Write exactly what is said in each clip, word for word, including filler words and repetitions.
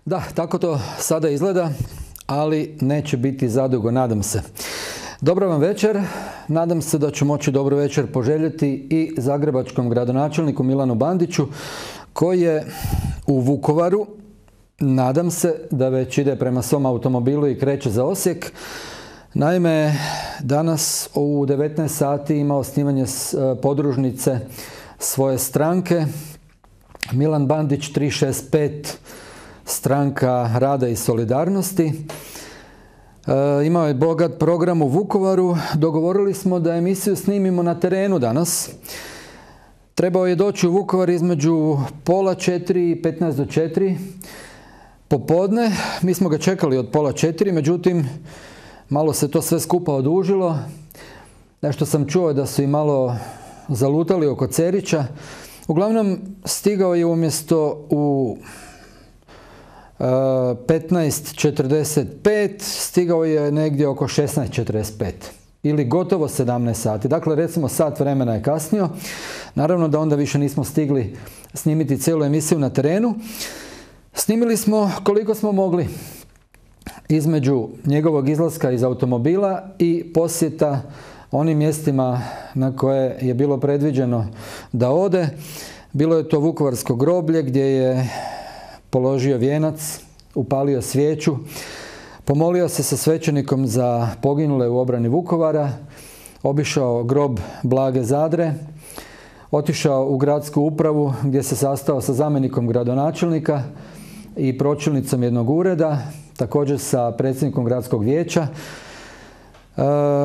Da, tako to sada izgleda, ali neće biti zadugo, nadam se. Dobro vam večer. Nadam se da ću moći dobro večer poželjeti i zagrebačkom gradonačelniku Milanu Bandiću, koji je u Vukovaru. Nadam se da već ide prema svom automobilu i kreće za Osijek. Naime, danas u devetnaest sati ima osnivanje podružnice svoje stranke. Milan Bandić tri šest pet, Stranka rada i solidarnosti. E, imao je bogat program u Vukovaru. Dogovorili smo da emisiju snimimo na terenu danas. Trebao je doći u Vukovar između pola četiri i petnaest do četiri popodne. Mi smo ga čekali od pola četiri, međutim, malo se to sve skupa odužilo. Nešto sam čuo da su i malo zalutali oko Cerića. Uglavnom, stigao je umjesto u petnaest četrdeset pet, stigao je negdje oko šesnaest četrdeset pet ili gotovo sedamnaest sati. Dakle, recimo sat vremena je kasnio. Naravno da onda više nismo stigli snimiti cijelu emisiju na terenu. Snimili smo koliko smo mogli između njegovog izlaska iz automobila i posjeta onim mjestima na koje je bilo predviđeno da ode. Bilo je to Vukovarsko groblje gdje je položio vijenac, upalio svijeću, pomolio se sa svećenikom za poginule u obrani Vukovara, obišao grob Blage Zadre, otišao u gradsku upravu gdje se sastao sa zamjenikom gradonačelnika i pročelnicom jednog ureda, također sa predsjednikom gradskog vijeća. E,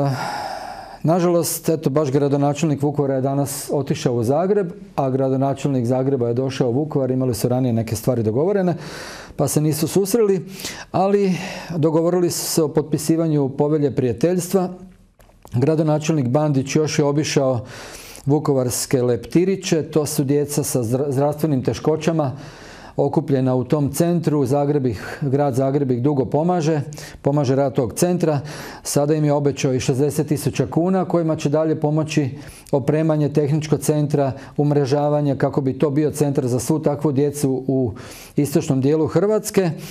nažalost, eto, baš gradonačelnik Vukovara je danas otišao u Zagreb, a gradonačelnik Zagreba je došao u Vukovar, imali su ranije neke stvari dogovorene, pa se nisu susreli, ali dogovorili su se o potpisivanju povelje prijateljstva. Gradonačelnik Bandić još je obišao vukovarske leptiriće, to su djeca sa zdravstvenim teškoćama, okupljena u tom centru. Zagreb ih, grad Zagreb ih dugo pomaže, pomaže rad tog centra. Sada im je obećao i šezdeset tisuća kuna kojima će dalje pomoći opremanje tehničkog centra, umrežavanje kako bi to bio centar za svu takvu djecu u istočnom dijelu Hrvatske. E,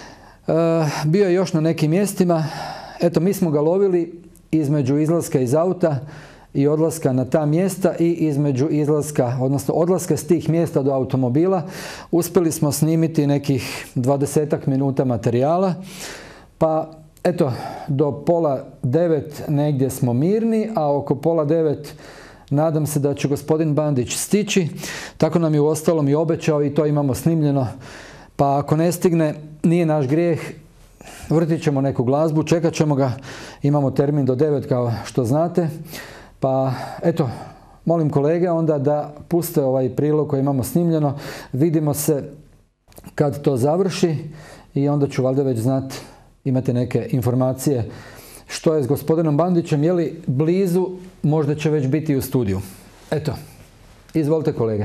bio je još na nekim mjestima. Eto, mi smo ga lovili između izlaska iz auta i odlaska na ta mjesta i između izlaska, odnosno odlaska s tih mjesta do automobila. Uspjeli smo snimiti nekih dvadesetak minuta materijala, pa eto, do pola devet negdje smo mirni, a oko pola devet nadam se da će gospodin Bandić stići. Tako nam je uostalom i obećao i to imamo snimljeno. Pa ako ne stigne, nije naš grijeh, vrtit ćemo neku glazbu, čekat ćemo ga, imamo termin do devet kao što znate. Pa eto, molim kolege onda da puste ovaj prilog koji imamo snimljeno. Vidimo se kad to završi i onda ću valjda već znati, imate neke informacije što je s gospodinom Bandićem, je li blizu, možda će već biti u studiju. Eto, izvolite kolege.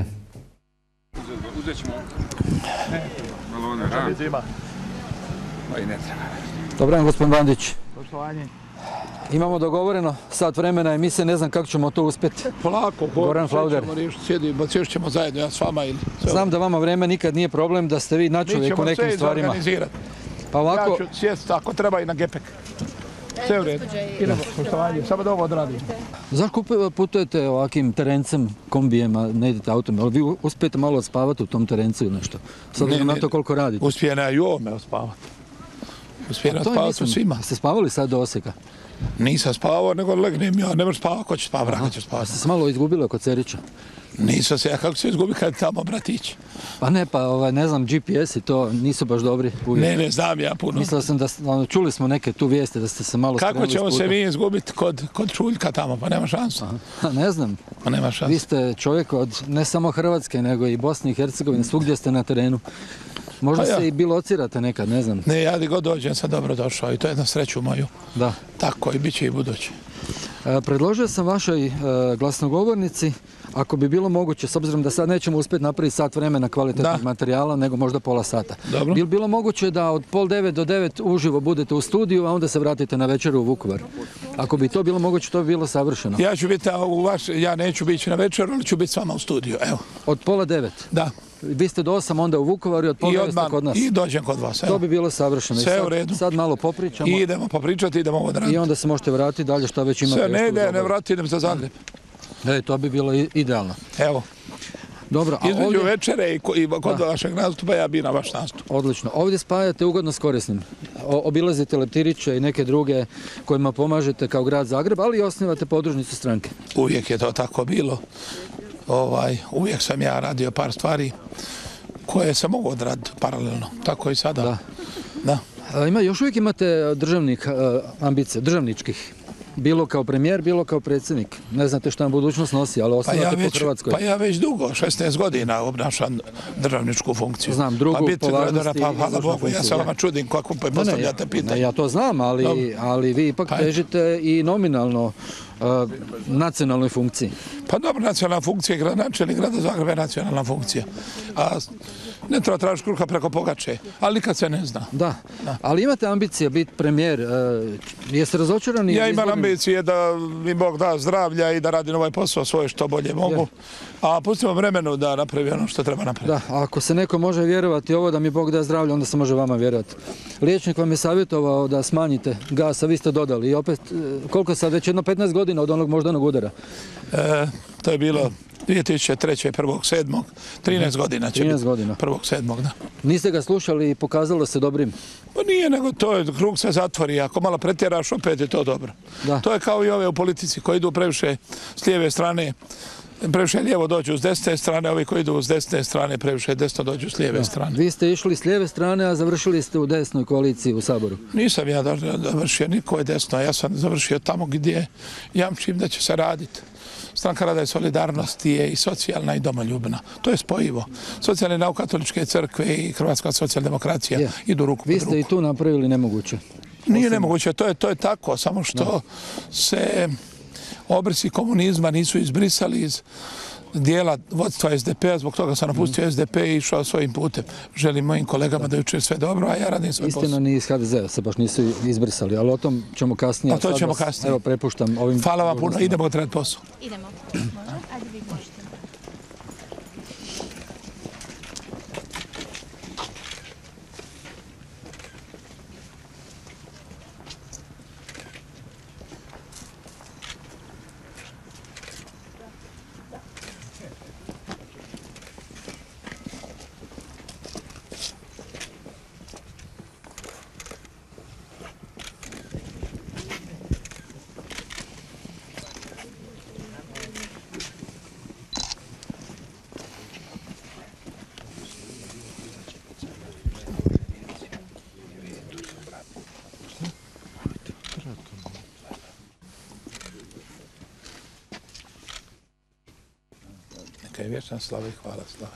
Uzet ćemo balone, da? Pa i ne treba. Dobro, gospodin Bandić. Poštovanje. Imamo dogovoreno sat vremena emisije, ne znam kako ćemo to uspjeti. Polako, Goran Flauder. Sjedimo, sjest ćemo zajedno, ja s vama ili... Znam da vama vreme nikad nije problem, da ste vi načovjek u nekim stvarima. Mi ćemo sve izorganizirati. Pa ovako... Ja ću sjest, ako treba i na gepek. Sve u redu. Idemo, poštovanje, samo da ovo odradim. Zašto putujete ovakvim terencem, kombijema, ne idete autom? Ali vi uspijete malo odspavati u tom terencu ili nešto? Sad ne, na to koliko radite. Uspijem ja i ovome odspavati. Uspijem odspavati u svima. Ste spavali sad do Osijeka? Nisam spavao, nego legnem ja, ne možeš spavati, ko će spavati, vraka će spavati. Ste se malo izgubili oko Cerića? Nisam se, ja kako se izgubi kad tamo bratić. Pa ne, pa ovaj, ne znam, G P S i to nisu baš dobri uvijek. Ne, ne znam ja puno. Mislio sam da, ono, čuli smo neke tu vijeste da ste se malo skrenuli kako ćemo s puta. se mi izgubiti kod, kod Čuljka tamo, pa nema šansu. Aha, ne znam. Pa nema šansu. Vi ste čovjek od ne samo Hrvatske, nego i Bosne i Hercegovine, svugdje ste na terenu. Možda ja. se i bilo ocirate nekad, ne znam. Ne, ja di god dođem sam dobro došao i to je jedna sreću moju. Da. Tako i bit će i buduće. E, predložio sam vašoj e, glasnogovornici, ako bi bilo moguće, s obzirom da sad nećemo uspjeti napraviti sat vremena kvalitetnog materijala, nego možda pola sata. Dobro. Bi li bilo moguće da od pol devet do devet uživo budete u studiju, a onda se vratite na večeru u Vukovar? Ako bi to bilo moguće, to bi bilo savršeno. Ja ću biti u vaš, ja neću biti na večeru, ali ću biti s vama u studiju, evo. Od pola devet? Da. Vi ste do osam onda u Vukovaru i od pola ste kod nas. I dođem kod vas. To bi bilo savršeno. Sve u redu. Sad malo popričamo. I idemo popričati, idemo odraditi. I onda se možete vratiti dalje šta već imate. Sve, ne ide, ne vrati, idem za Zagreb. E, to bi bilo idealno. Evo. Dobro, a između ovdje... večere i kod da. vašeg nastupa ja bi na vaš nastup. Odlično. Ovdje spajate ugodno s korisnim. O, obilazite Leptiriće i neke druge kojima pomažete kao grad Zagreb, ali i osnivate podružnicu stranke. Uvijek je to tako bilo. Ovaj, uvijek sam ja radio par stvari koje se mogu odraditi paralelno. Tako i sada. Da. Da. A, ima, još uvijek imate državnik, ambicije, državničkih? Bilo kao premijer, bilo kao predsjednik. Ne znate što nam budućnost nosi, ali osnovate pa ja po Hrvatskoj. Pa ja već dugo, šesnaest godina obnašam državničku funkciju. Znam, drugu pa po važnosti pa, hvala Bogu, ja se vama čudim kako pa postavljate pitanje. Ja to znam, ali, ali vi ipak pa, težite i nominalno uh, nacionalnoj funkciji. Pa dobro, nacionalna funkcija, gradonačelnik grada Zagreba je nacionalna funkcija. A ne treba tražiti kruha preko pogače, ali nikad se ne zna. Da, da. Ali imate ambicije biti premijer. E, jeste razočarani? Ja imam ambicije da mi Bog da zdravlja i da radim ovaj posao svoje što bolje mogu. Je. A pustimo vremenu da napravi ono što treba napraviti. Da, ako se neko može vjerovati ovo da mi Bog da zdravlja, onda se može vama vjerovati. Liječnik vam je savjetovao da smanjite gas, a vi ste dodali. I opet, koliko sad, već jedno petnaest godina od onog moždanog udara? E, to je bilo dvije tisuće treće. prvog sedmog trinaest godina će trinaest godina. prvog sedmog da. Niste ga slušali i pokazalo se dobrim? Pa nije, nego to je, krug se zatvori. Ako malo pretjeraš, opet je to dobro. Da. To je kao i ove u politici koji idu previše s lijeve strane, previše lijevo dođu s desne strane, ovi koji idu s desne strane previše desno dođu s lijeve da. strane. Vi ste išli s lijeve strane, a završili ste u desnoj koaliciji u Saboru. Nisam ja završio nikoje desno, ja sam završio tamo gdje jamčim da će se raditi. Stranka rada i solidarnosti je i socijalna i domoljubna. To je spojivo. Socijalni nauk katoličke crkve i hrvatska socijaldemokracija je. idu ruku pod ruku. Vi ste i tu napravili nemoguće. Nije nemoguće, to je, to je tako, samo što da. se obrisi komunizma nisu izbrisali iz dijela vodstva es de pe-a, zbog toga sam napustio mm. es de pe i išao svojim putem. Želim mojim kolegama da jučer sve dobro, a ja radim svoj posao. Istina, ni iz ha de ze-a se baš nisu izbrisali, ali o tom ćemo kasnije. A to ćemo kasnije. Evo, prepuštam ovim... Hvala vam puno, idemo odraditi posao. Idemo. Može? Ajde vi možete. Neka je vječna slava i hvala slava.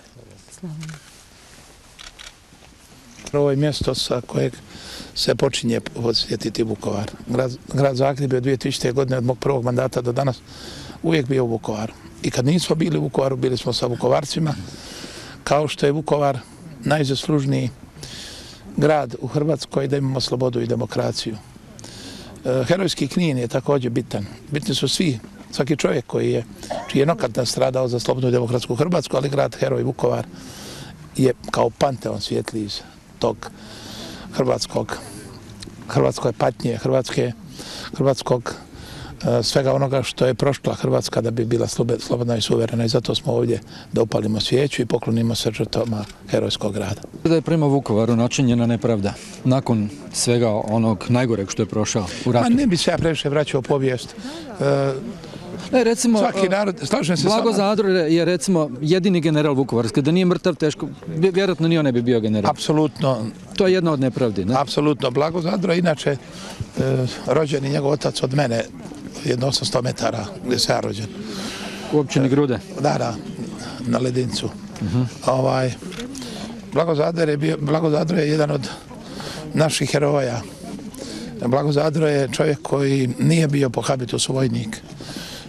Ovo je mjesto sa kojeg se počinje podsjetiti Vukovar. Grad, grad Zagreb je od dvije tisućite. godine od mog prvog mandata do danas uvijek bio u Vukovaru. I kad nismo bili u Vukovaru, bili smo sa Vukovarcima, kao što je Vukovar najzaslužniji grad u Hrvatskoj da imamo slobodu i demokraciju. E, herojski Knin je također bitan. Bitni su svi, svaki čovjek koji je, čiji je nokat nastradao za slobodnu i demokratsku Hrvatsku, ali grad heroj Vukovar je kao panteon svijetli iz tog hrvatskog, hrvatskoj patnje, hrvatske, hrvatskog svega onoga što je prošla Hrvatska da bi bila slobodna i suverena i zato smo ovdje da upalimo svijeću i poklonimo se žrtvama herojskog grada. Da je prema Vukovaru načinjena nepravda nakon svega onog najgoreg što je prošao u ratu. Ma ne bi se ja previše vraćao u povijest. E, Ne, recimo, svaki narod, slažem se Blago Zadro je recimo jedini general vukovarski. Da nije mrtav, teško, vjerojatno ni on ne bi bio general. Apsolutno. To je jedna od nepravdi, ne? Apsolutno. Blago Zadro, inače, e, rođen i njegov otac od mene, jedno osamsto metara gdje se ja rođen. U općini Grude? Da, da, na Ledincu. Uh-huh. ovaj, Blago Zadro je bio, Blago Zadro je jedan od naših heroja. Blago Zadro je čovjek koji nije bio po habitusu vojnik.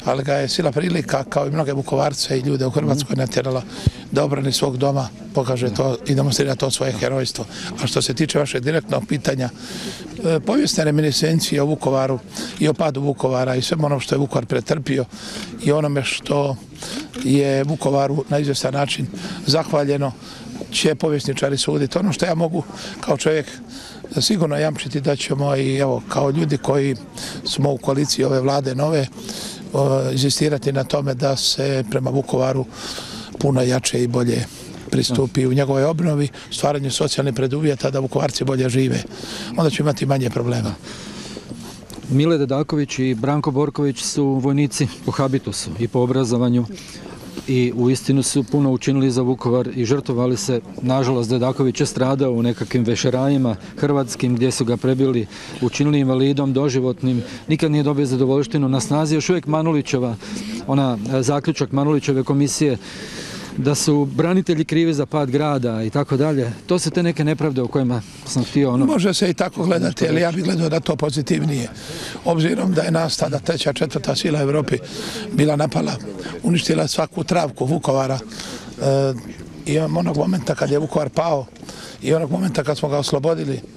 ali ga je sila prilika, kao i mnoge Vukovarce i ljude u Hrvatskoj, natjerala da obrani svog doma, pokaže to i demonstrira to svoje herojstvo. A što se tiče vašeg direktnog pitanja, povijesne reminiscencije o Vukovaru i o padu Vukovara i svemu ono što je Vukovar pretrpio i onome što je Vukovaru na izvjestan način zahvaljeno, će povjesničari suditi. Ono što ja mogu kao čovjek sigurno jamčiti da ćemo i evo kao ljudi koji smo u koaliciji ove vlade nove inzistirati na tome da se prema Vukovaru puno jače i bolje pristupi u njegovoj obnovi, stvaranju socijalnih preduvjeta da Vukovarci bolje žive. Onda će imati manje problema. Mile Dedaković i Branko Borković su vojnici po habitusu i po obrazovanju i uistinu su puno učinili za Vukovar i žrtvovali se. Nažalost, Dedaković je stradao u nekakvim vešerajima hrvatskim gdje su ga prebili, učinili invalidom doživotnim, nikad nije dobio zadovoljštinu. Na snazi još uvijek Manulićeva, ona zaključak Manulićeve komisije da su branitelji krivi za pad grada i tako dalje. To su te neke nepravde o kojima sam htio ono... Može se i tako gledati, ali ja bih gledao da to pozitivnije. Obzirom da je nas tada treća, četvrta sila u Evropi bila napala, uništila svaku travku Vukovara e, i onog momenta kad je Vukovar pao i onog momenta kad smo ga oslobodili, e,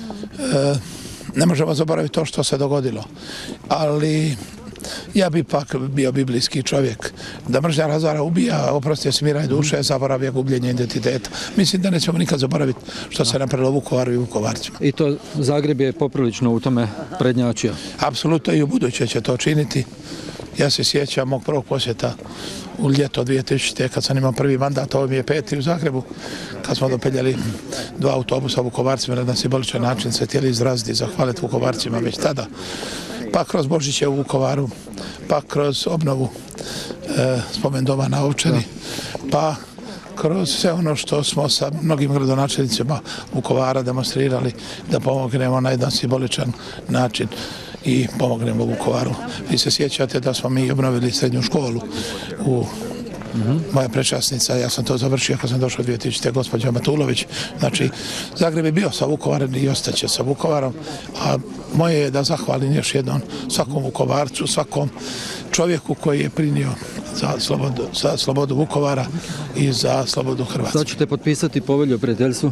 ne možemo zaboraviti to što se dogodilo. Ali ja bi pak bio biblijski čovjek. Da mržnja razara ubija, oprosti smiraj duše, zaboravlja gubljenje identiteta. Mislim da nećemo nikad zaboraviti što se napravilo Vukovaru i Vukovarcima. I to Zagreb je poprilično u tome prednjačio. Apsolutno i u buduće će to činiti. Ja se sjećam mog prvog posjeta u ljeto dvije tisućite. kad sam imao prvi mandat, ovo mi je peti u Zagrebu, kad smo dopeljali dva autobusa Vukovarcima na simboličan način se htjeli izraziti, zahvaliti Vukovarcima već tada. Pa kroz Božiće u Vukovaru, pa kroz obnovu e, spomen doma na Ovčari, pa kroz sve ono što smo sa mnogim gradonačelnicima Vukovara demonstrirali da pomognemo na jedan simboličan način i pomognemo Vukovaru. Vi se sjećate da smo mi obnovili srednju školu u moja prečasnica, ja sam to završio kad sam došao dvije tisućite. gospođa Matulović. Znači, Zagreb je bio sa Vukovarom i ostaće sa Vukovarom, a moje je da zahvalim još jednom svakom Vukovarcu, svakom čovjeku koji je prinio za slobodu, za slobodu Vukovara i za slobodu Hrvatske. Sad ćete potpisati povelju o prijateljstvu?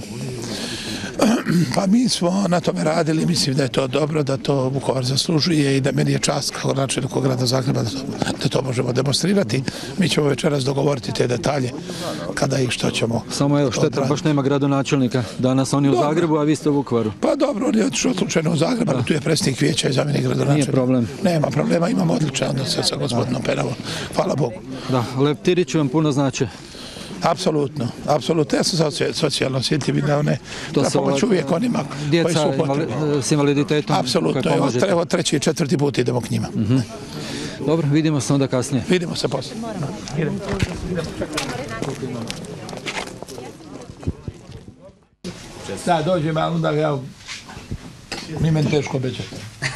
Pa mi smo na tome radili, mislim da je to dobro, da to Vukovar zaslužuje i da meni je čast kao načelniku grada Zagreba da to, da to možemo demonstrirati. Mi ćemo večeras dogovoriti te detalje kada i što ćemo. Samo evo, šteta, baš nema gradonačelnika. Danas on je u dobro. Zagrebu, a vi ste u Vukovaru. Pa dobro, on je otišao slučajno u Zagreb, ali tu je predsjednik vijeća i zamjenik gradonačelnika. Nije problem. Nema problema, imamo odličan odnos sa gospodinom Peravom. Hvala Bogu. Da, leptirići vam puno znači. Apsolutno, apsolutno. Ja sam socijalno osjetljiv i da one da pomoć uvijek onima koji su potrebni. S invaliditetom. Apsolutno, evo treći i četvrti put idemo k njima. Uh-huh. Dobro, vidimo se onda kasnije. Vidimo se poslije. Idemo. Da, dođem, ali onda ja... Mi meni teško obećati.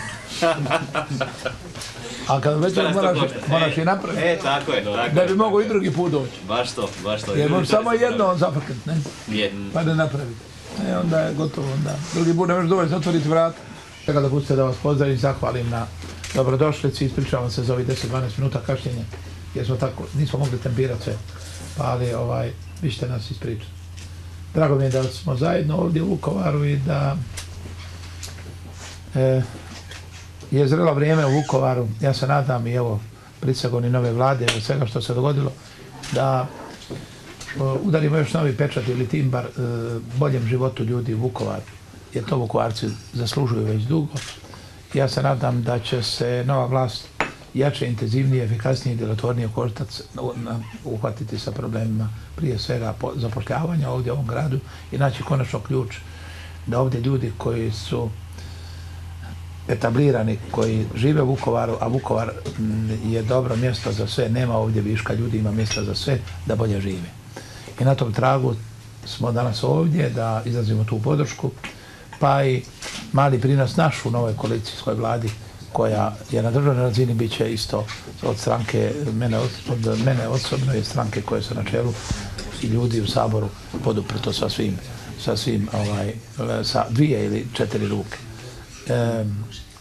A kad već moraš, moraš i napraviti. E, tako je, tako je. Da bi mogo i drugi put doći. Baš to, baš to. Jer možeš samo jedno zaprkati, ne? Jedno. Pa da napraviti. E, onda je gotovo, onda. Drugi put ne možeš dovoljno zatvoriti vrat. Čekaj da pustite da vas pozdravim, zahvalim na dobrodošlici, ispričavam se za ovih deset do dvanaest minuta kašnjenja, jer smo tako, nismo mogli tempirati sve, pa ali ovaj, vi ćete nas ispričati. Drago mi je da smo zajedno ovdje u Vukovaru i da e, je zrelo vrijeme u Vukovaru, ja se nadam i evo prisegom i nove vlade i svega što se dogodilo, da o, udarimo još novi pečat ili timbar e, boljem životu ljudi u Vukovaru, jer to Vukovarci zaslužuju već dugo. Ja se nadam da će se nova vlast jače, intenzivnije, efikasnije i djelotvornije koštac uhvatiti sa problemima prije svega zapošljavanja ovdje u ovom gradu i naći konačno ključ da ovdje ljudi koji su etablirani, koji žive u Vukovaru, a Vukovar je dobro mjesto za sve, nema ovdje viška ljudi, ima mjesta za sve, da bolje žive. I na tom tragu smo danas ovdje da izrazimo tu podršku, pa i mali prinos naš u novoj koalicijskoj vladi koja je na državnoj razini bit će isto od stranke, mene, od mene osobno i stranke koje su na čelu i ljudi u Saboru poduprto sa svim, sa svim, ovaj, sa dvije ili četiri ruke. E,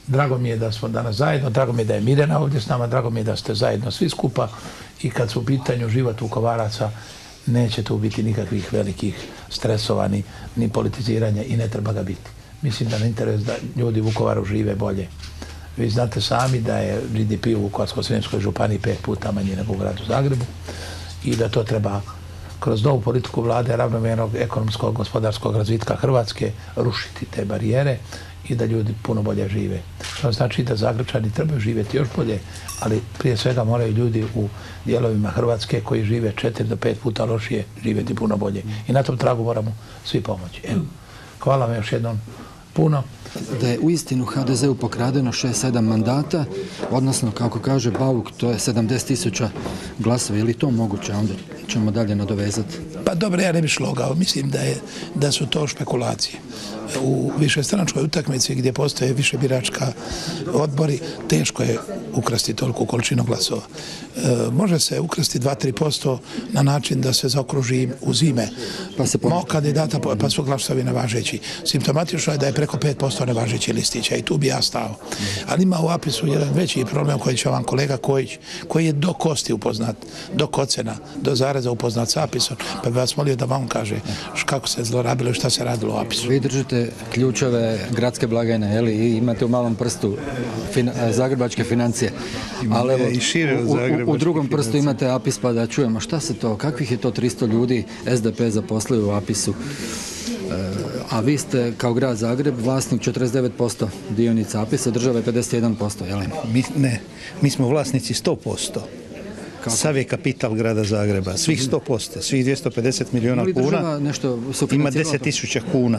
Drago mi je da smo danas zajedno, drago mi je da je Mirjana ovdje s nama, drago mi je da ste zajedno svi skupa i kad su u pitanju život Vukovaraca, neće tu biti nikakvih velikih stresova ni, ni politiziranja i ne treba ga biti. Mislim da na interes da ljudi u Vukovaru žive bolje. Vi znate sami da je G D P u Vukovarsko-srijemskoj županiji pet puta manji nego u gradu Zagrebu i da to treba kroz novu politiku vlade ravnomjernog ekonomskog, gospodarskog razvitka Hrvatske rušiti te barijere i da ljudi puno bolje žive. Što znači da Zagrebčani trebaju živjeti još bolje, ali prije svega moraju ljudi u dijelovima Hrvatske koji žive četiri do pet puta lošije živjeti puno bolje. I na tom tragu moramo svi pomoći. Evo, hvala vam još jednom puno. Da je uistinu H D Z-u pokradeno šest sedam mandata, odnosno, kako kaže Bauk, to je sedamdeset tisuća glasova. Je li to moguće? Onda ćemo dalje nadovezati. Pa dobro, ja ne bih šlogao. Mislim da, je, da su to špekulacije. U višestranačkoj utakmici gdje postoje više biračka odbori, teško je ukrasti toliko količinu glasova. E, može se ukrasti dva do tri posto na način da se zaokruži uz ime pa se mog kandidata, pa su glasovi nevažeći. Simptomatično je da je preko pet posto nevažeći listića i tu bi ja stao. Ali ima u Apisu jedan veći problem koji će vam kolega Kojić, koji je do kosti upoznat, do kocena, do zareza upoznat sa Apisom, pa bi vas molio da vam kaže kako se zlorabilo i šta se radilo u Apisu. Vi držite ključeve gradske blagajne, jeli, i imate u malom prstu fin, zagrebačke financije, ali evo, u, u, u drugom prstu imate Apis, pa da čujemo šta se to, kakvih je to tristo ljudi S D P zaposlio u Apisu, e, a vi ste kao grad Zagreb vlasnik četrdeset devet posto dionica Apisa, država je pedeset jedan posto, jeli? Mi, ne, mi smo vlasnici sto posto. Sav je kapital grada Zagreba, svih sto posto, svih dvjesto pedeset milijuna kuna, ima deset tisuća kuna.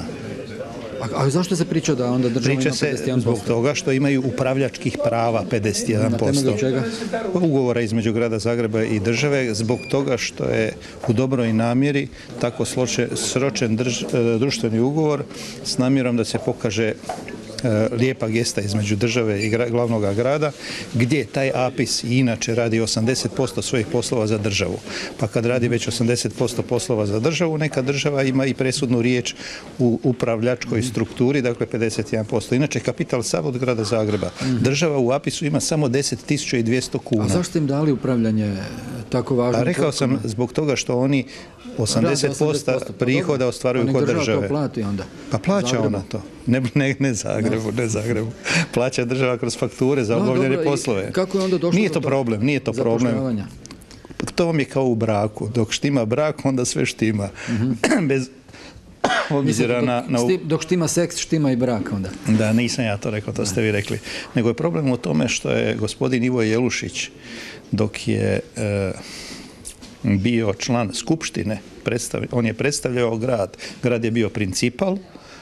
A, a zašto se priča da onda država priča ima pedeset jedan posto? Priča se zbog toga što imaju upravljačkih prava pedeset jedan posto. Na temelju čega? Ugovora između grada Zagreba i države, zbog toga što je u dobroj namjeri tako sloče, sročen drž, društveni ugovor s namjerom da se pokaže lijepa gesta između države i glavnog grada, gdje taj Apis i inače radi osamdeset posto svojih poslova za državu. Pa kad radi već osamdeset posto poslova za državu, neka država ima i presudnu riječ u upravljačkoj strukturi, dakle pedeset jedan posto. Inače, kapital sav od grada Zagreba. Država u Apisu ima samo deset tisuća dvjesto kuna. A zašto im dali upravljanje tako važno? A rekao sam zbog toga što oni osamdeset posto prihoda ostvaruju kod države. Država to plati onda? Pa plaća ona to. Ne, ne, ne Zagrebu, ne Zagrebu. Plaća država kroz fakture za obavljanje poslove. Kako je onda došlo nije to problem, nije to problem. To vam je kao u braku. Dok štima brak, onda sve štima. Mm-hmm. Bez obzira na, na... Dok štima seks, štima i brak onda. Da, nisam ja to rekao, to ste vi rekli. Nego je problem u tome što je gospodin Ivo Jelušić, dok je e, bio član skupštine, on je predstavljao grad. Grad je bio principal,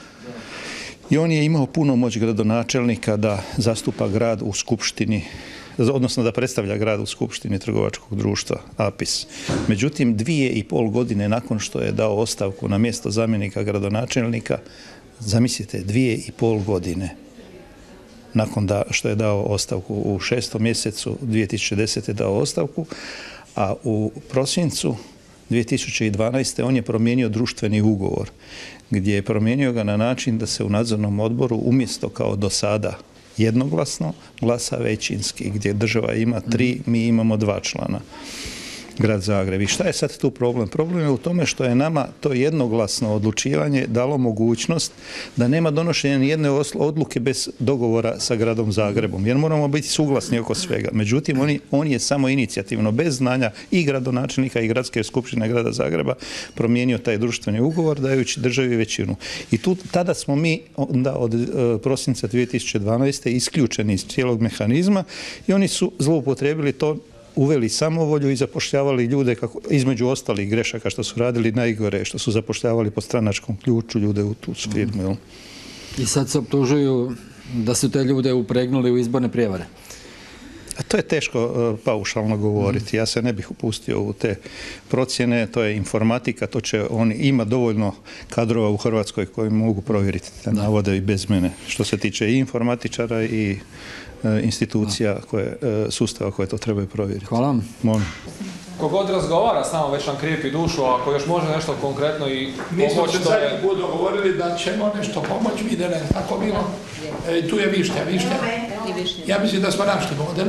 i on je imao puno moć gradonačelnika da zastupa grad u skupštini, odnosno da predstavlja grad u skupštini trgovačkog društva Apis. Međutim, dvije i pol godine nakon što je dao ostavku na mjesto zamjenika gradonačelnika, zamislite, dvije i pol godine nakon da, što je dao ostavku u šestom mjesecu dvije tisuće desete. dao ostavku, a u prosincu dvije tisuće dvanaeste. on je promijenio društveni ugovor, gdje je promijenio ga na način da se u nadzornom odboru umjesto kao do sada jednoglasno glasa većinski, gdje država ima tri, mi imamo dva člana. Grad Zagreb. I šta je sad tu problem? Problem je u tome što je nama to jednoglasno odlučivanje dalo mogućnost da nema donošenja ni jedne odluke bez dogovora sa gradom Zagrebom, jer moramo biti suglasni oko svega. Međutim, on, on je samo inicijativno, bez znanja i gradonačelnika i gradske skupštine grada Zagreba promijenio taj društveni ugovor dajući državi većinu. I tu, tada smo mi onda od uh, prosinca dvije tisuće dvanaeste. isključeni iz cijelog mehanizma i oni su zloupotrijebili to, uveli samovolju i zapošljavali ljude, kako, između ostalih grešaka što su radili najgore, što su zapošljavali po stranačkom ključu ljude u tu firmu. Mm. I sad se optužuju da su te ljude upregnuli u izborne prijevare. A to je teško uh, paušalno govoriti. Mm. Ja se ne bih upustio u te procjene. To je informatika, to će on ima dovoljno kadrova u Hrvatskoj koji mogu provjeriti te navode i bez mene. Što se tiče i informatičara i institucija, koje, sustava koje to trebaju provjeriti. Hvala vam. Molim. kogod razgovara s nama već nam krijepi dušu, a ako još može nešto konkretno i Mi smo pomoći, se to je... zadnji put dogovorili da ćemo nešto pomoći, vide ne, tako bilo. E, tu je Višnja, Višnja. Ja mislim da smo našli model.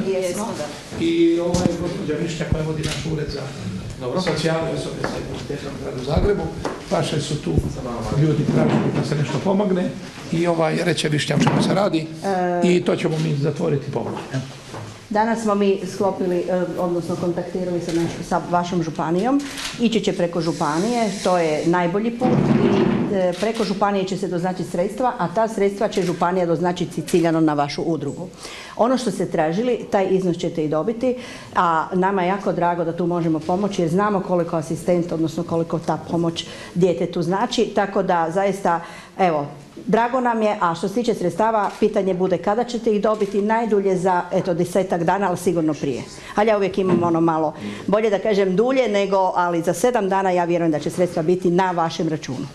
I ovaj gospođa Višnja koja vodi naš ured za socijalne osobe sa invaliditetom u gradu Zagrebu. Vaše su tu ljudi tražili da se nešto pomogne i ovaj, reće Višnja o čemu se radi i to ćemo mi zatvoriti pomoć. Danas smo mi sklopili, odnosno kontaktirali sa, naš, sa vašom županijom. Ići će preko županije, to je najbolji put i preko županije će se doznačiti sredstva, a ta sredstva će županija doznačiti ciljano na vašu udrugu. Ono što ste tražili, taj iznos ćete i dobiti, a nama je jako drago da tu možemo pomoći jer znamo koliko asistent, odnosno koliko ta pomoć djetetu znači, tako da zaista, evo, drago nam je, a što se tiče sredstava, pitanje bude kada ćete ih dobiti, najdulje za, eto, desetak dana, ali sigurno prije. Ali ja uvijek imam ono malo, bolje da kažem dulje, nego, ali za sedam dana ja vjerujem da će sredstva biti na vašem računu.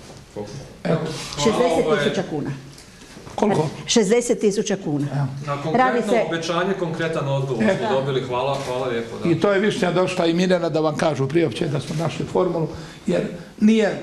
šezdeset tisuća kuna. Koliko? šezdeset tisuća kuna. Na konkretno se... obećanje, konkretan odgovor smo dobili, hvala, hvala lijepo. Da. I to je Višnja došla i Mirjana da vam kažu priopće da smo našli formulu, jer nije,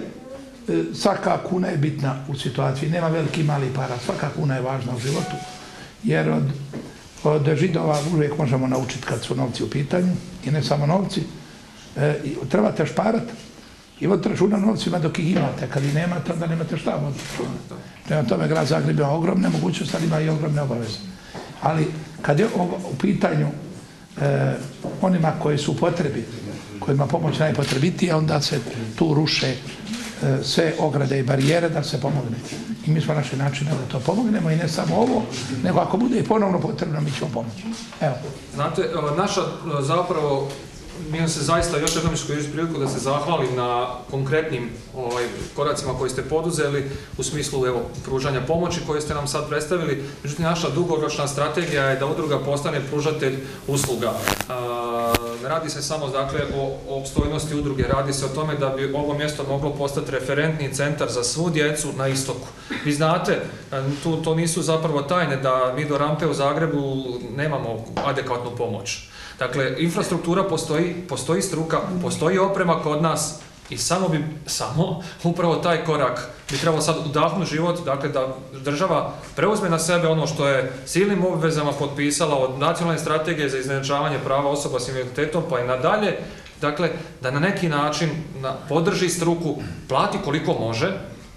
svaka kuna je bitna u situaciji, nema veliki mali para, svaka kuna je važna u životu, jer od, od Židova uvijek možemo naučiti kad su novci u pitanju, i ne samo novci, e, trebate šparati i voditi računa novcima dok ih imate, kad ih nemate, onda nemate šta voditi računa. Prema tome, grad Zagreb ima ogromne mogućnosti, ali ima i ogromne obaveze. Ali kad je u pitanju e, onima koji su u potrebi, kojima pomoć najpotrebitija, onda se tu ruše sve ograde i barijere da se pomogne. I mi smo našli načine da to pomognemo i ne samo ovo, nego ako bude i ponovno potrebno, mi ćemo pomoći. Evo. Znate, naša zapravo, mi se zaista još jednom iskoristiti priliku da se zahvalim na konkretnim ovaj, koracima koje ste poduzeli u smislu evo, pružanja pomoći koje ste nam sad predstavili. Međutim, naša dugoročna strategija je da udruga postane pružatelj usluga. A, ne radi se samo dakle, o, o opstojnosti udruge, radi se o tome da bi ovo mjesto moglo postati referentni centar za svu djecu na istoku. Vi znate, tu, to nisu zapravo tajne da mi do rampe u Zagrebu nemamo adekvatnu pomoć. Dakle, infrastruktura postoji, postoji struka, postoji oprema kod nas i samo bi, samo upravo taj korak bi trebalo sad udahnuti život, dakle da država preuzme na sebe ono što je silnim obvezama potpisala od nacionalne strategije za izjednačavanje prava osoba s invaliditetom pa i nadalje, dakle da na neki način na, podrži struku, plati koliko može.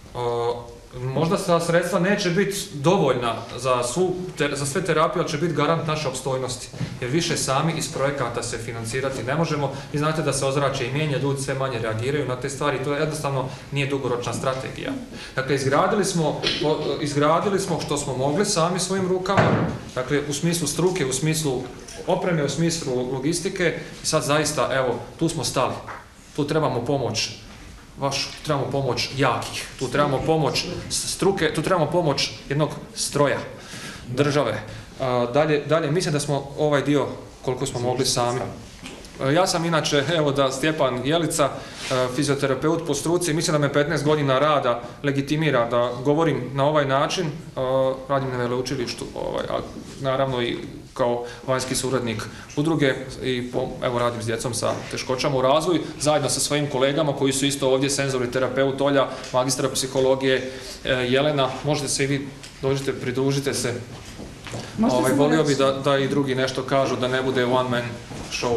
O, možda ta sredstva neće biti dovoljna za, svu, ter, za sve terapije, ali će biti garant naše opstojnosti. Jer više sami iz projekata se financirati ne možemo. Vi znate da se ozračje i mijenja, ljudi sve manje reagiraju na te stvari i to jednostavno nije dugoročna strategija. Dakle, izgradili smo, izgradili smo što smo mogli sami svojim rukama, dakle, u smislu struke, u smislu opreme, u smislu logistike i sad zaista, evo, tu smo stali. Tu trebamo pomoć. Vaš, tu trebamo pomoć jakih, tu trebamo pomoć struke, tu trebamo pomoć jednog stroja, države. Dalje, dalje, mislim da smo ovaj dio koliko smo mogli sami. Ja sam inače, evo da Stjepan Jelica, fizioterapeut po struci, mislim da me petnaest godina rada legitimira da govorim na ovaj način, radim na veleučilištu, ovaj, a naravno i kao vanjski suradnik udruge i evo radim s djecom sa teškoćama u razvoju, zajedno sa svojim kolegama koji su isto ovdje senzorni terapeut Olja, magistra psihologije Jelena, možete se i vi dođete, pridružite se. Ovaj, volio bi da, da i drugi nešto kažu, da ne bude one man show.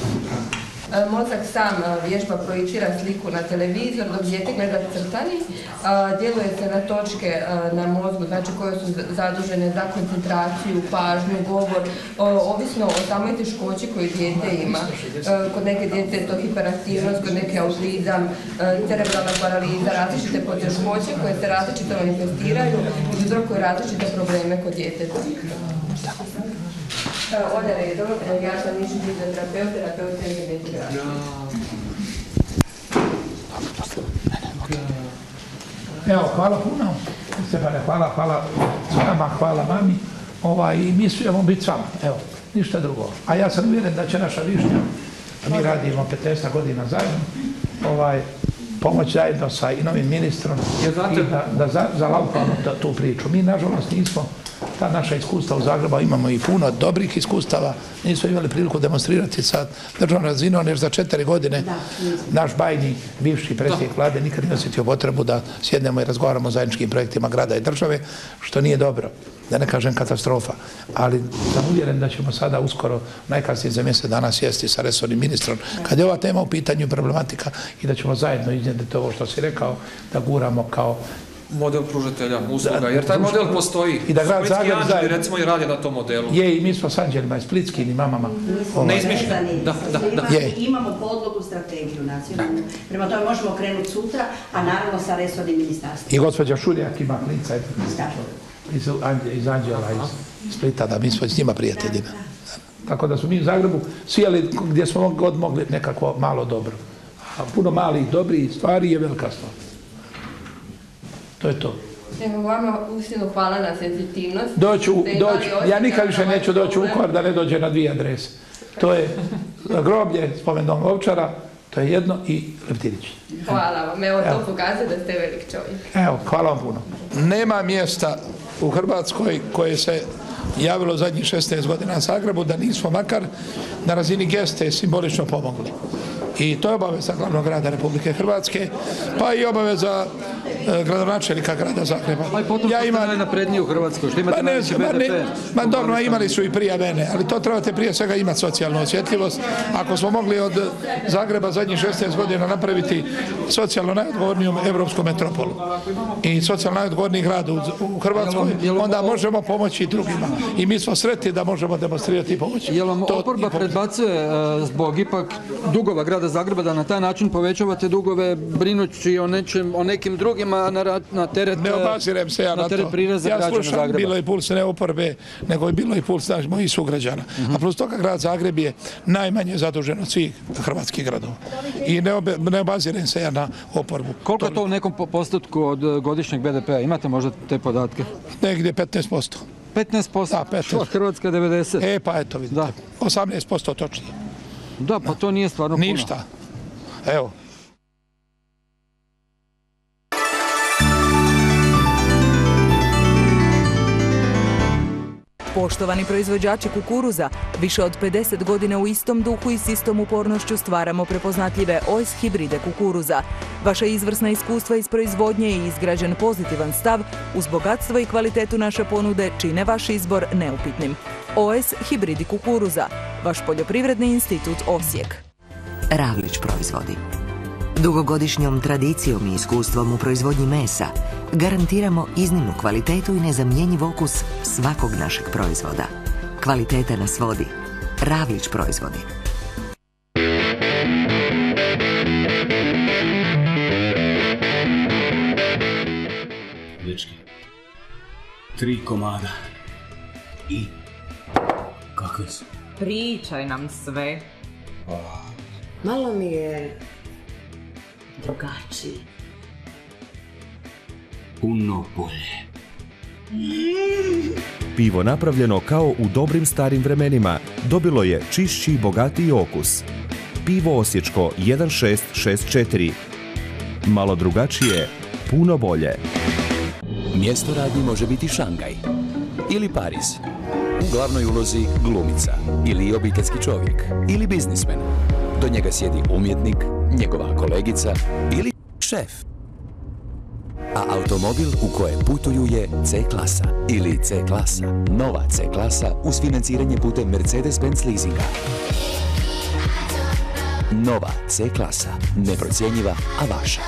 Mozak sam vježba projicira sliku na televizor, dok dijete gleda crtani, djeluje se na točke na mozgu, znači koje su zadužene za koncentraciju, pažnju, govor, ovisno o samoj teškoći koju dijete ima. Kod neke djece je to hiperaktivnost, kod neke autizam, cerebralna paraliza, različite poteškoće koje se različito manifestiraju i uzrokuju različite probleme kod djeteta. Olja Redov, ja sam viši fizioterapeut, terapeut i integracije. Evo, hvala puno. Stefane, hvala, hvala vama, hvala mami. Ovaj, I mi ćemo biti s vama, evo, ništa drugo. A ja sam uvjeren da će naša Višnja, a mi radimo petnaest godina zajedno, ovaj, pomoć zajedno sa i novim ministrom i da, da za, zalaupamo tu priču. Mi, nažalost, nismo ta naša iskustva u Zagrebu, imamo i puno dobrih iskustava, nismo imali priliku demonstrirati sa državnom razinom, jer za četiri godine naš bajni, bivši predsjednik vlade nikad nije osjetio potrebu da sjednemo i razgovaramo o zajedničkim projektima grada i države, što nije dobro, da ne kažem katastrofa. Ali sam uvjeren da ćemo sada uskoro, najkasnije za mjesec dana, sjesti sa resornim ministrom, kad je ova tema u pitanju i problematika, i da ćemo zajedno iznjediti ovo što si rekao, da guramo kao model pružatelja usluga, jer taj model postoji. I da grad Splitski Zagreb anđeli, recimo, i radi na tom modelu. Je, i mi smo s anđelima i splitskim i mamama. Neizmišljeni. Da, da, da. Imamo podlogu, strategiju nacionalnu. Prema tome možemo krenuti sutra, a naravno sa resornim ministarstvom. I gospođa Šuljak ima klica iz Anđela, iz Splita, da mi smo s njima prijatelji. Tako da smo mi u Zagrebu svijeli gdje smo god mogli nekako malo dobro. A puno malih dobrih stvari je velika stvar. To je to. Evo, vama uistinu hvala na senzitivnost. Doću, doću, ja nikad više neću doći u Vukovar da ne dođe na dvije adrese. To je groblje spomen-dom Ovčara, to je jedno, i Leptirić. Hvala vam, evo to pokazuje da ste velik čovjek. Evo, hvala vam puno. Nema mjesta u Hrvatskoj koje se javilo zadnjih šesnaest godina Zagrebu da nismo makar na razini geste simbolično pomogli. I to je obaveza glavnog grada Republike Hrvatske, pa i obaveza e, gradonačelnika grada Zagreba. Pa i potom ja imam najnapredniji u Hrvatskoj, što imate najveći B D P. Ma dobro, imali su i prije mene, ali to trebate prije svega imati socijalnu osjetljivost. Ako smo mogli od Zagreba zadnjih šesnaest godina napraviti socijalno najodgovorniju evropsku metropolu i socijalno najodgovorniji grad u, u Hrvatskoj, onda možemo pomoći i drugima. I mi smo sretni da možemo demonstrirati i pomoći. Jel vam oporba predbacuje zbog ipak dugova grada Zagreba da na taj način povećavate dugove brinući o, nečem, o nekim drugima na, na teret ne obazirem se ja na, na teret prireza ja građana Zagreba? Bilo je puls ne oporbe, nego je bilo i puls naš, mojih sugrađana. Uh-huh. A plus toga grad Zagreb je najmanje zadužen od svih hrvatskih gradova. I ne, obe, ne obazirem se ja na oporbu. Koliko je to u nekom postotku od godišnjeg B D P-a? Imate možda te podatke? Negdje petnaest posto. petnaest posto? Da, petnaest posto. Hrvatska devedeset. E, pa eto vidite. Da. osamnaest posto točnije. Da, pa to nije stvarno puno. Ništa. Evo. Poštovani proizvođači kukuruza, više od pedeset godina u istom duhu i s istom upornošću stvaramo prepoznatljive O S hibride kukuruza. Vaša izvrsna iskustva iz proizvodnje i izgrađen pozitivan stav uz bogatstvo i kvalitetu naše ponude čine vaš izbor neupitnim. O S hibridi kukuruza, vaš poljoprivredni institut Osijek. Ravlić proizvodi. Dugogodišnjom tradicijom i iskustvom u proizvodnji mesa garantiramo iznimnu kvalitetu i nezamjenjiv okus svakog našeg proizvoda. Kvaliteta nas vodi. Ravlić proizvodi. Dečki, tri komada. I kakve su? Pričaj nam sve. Malo mi je drugačiji. Puno bolje. Pivo napravljeno kao u dobrim starim vremenima dobilo je čišći i bogatiji okus. Pivo osječko jedan šest šest četiri. Malo drugačije, puno bolje. Mjesto radnje može biti Šangaj ili Pariz. U glavnoj ulozi glumica ili obiteljski čovjek ili biznismen. Do njega sjedi umjetnik, njegova kolegica ili šef. A automobil u kojem putuju je C-klasa ili C-klasa. Nova C-klasa uz financiranje putem Mercedes-Benz leasinga. Nova C-klasa. Neprocjenjiva, a vaša.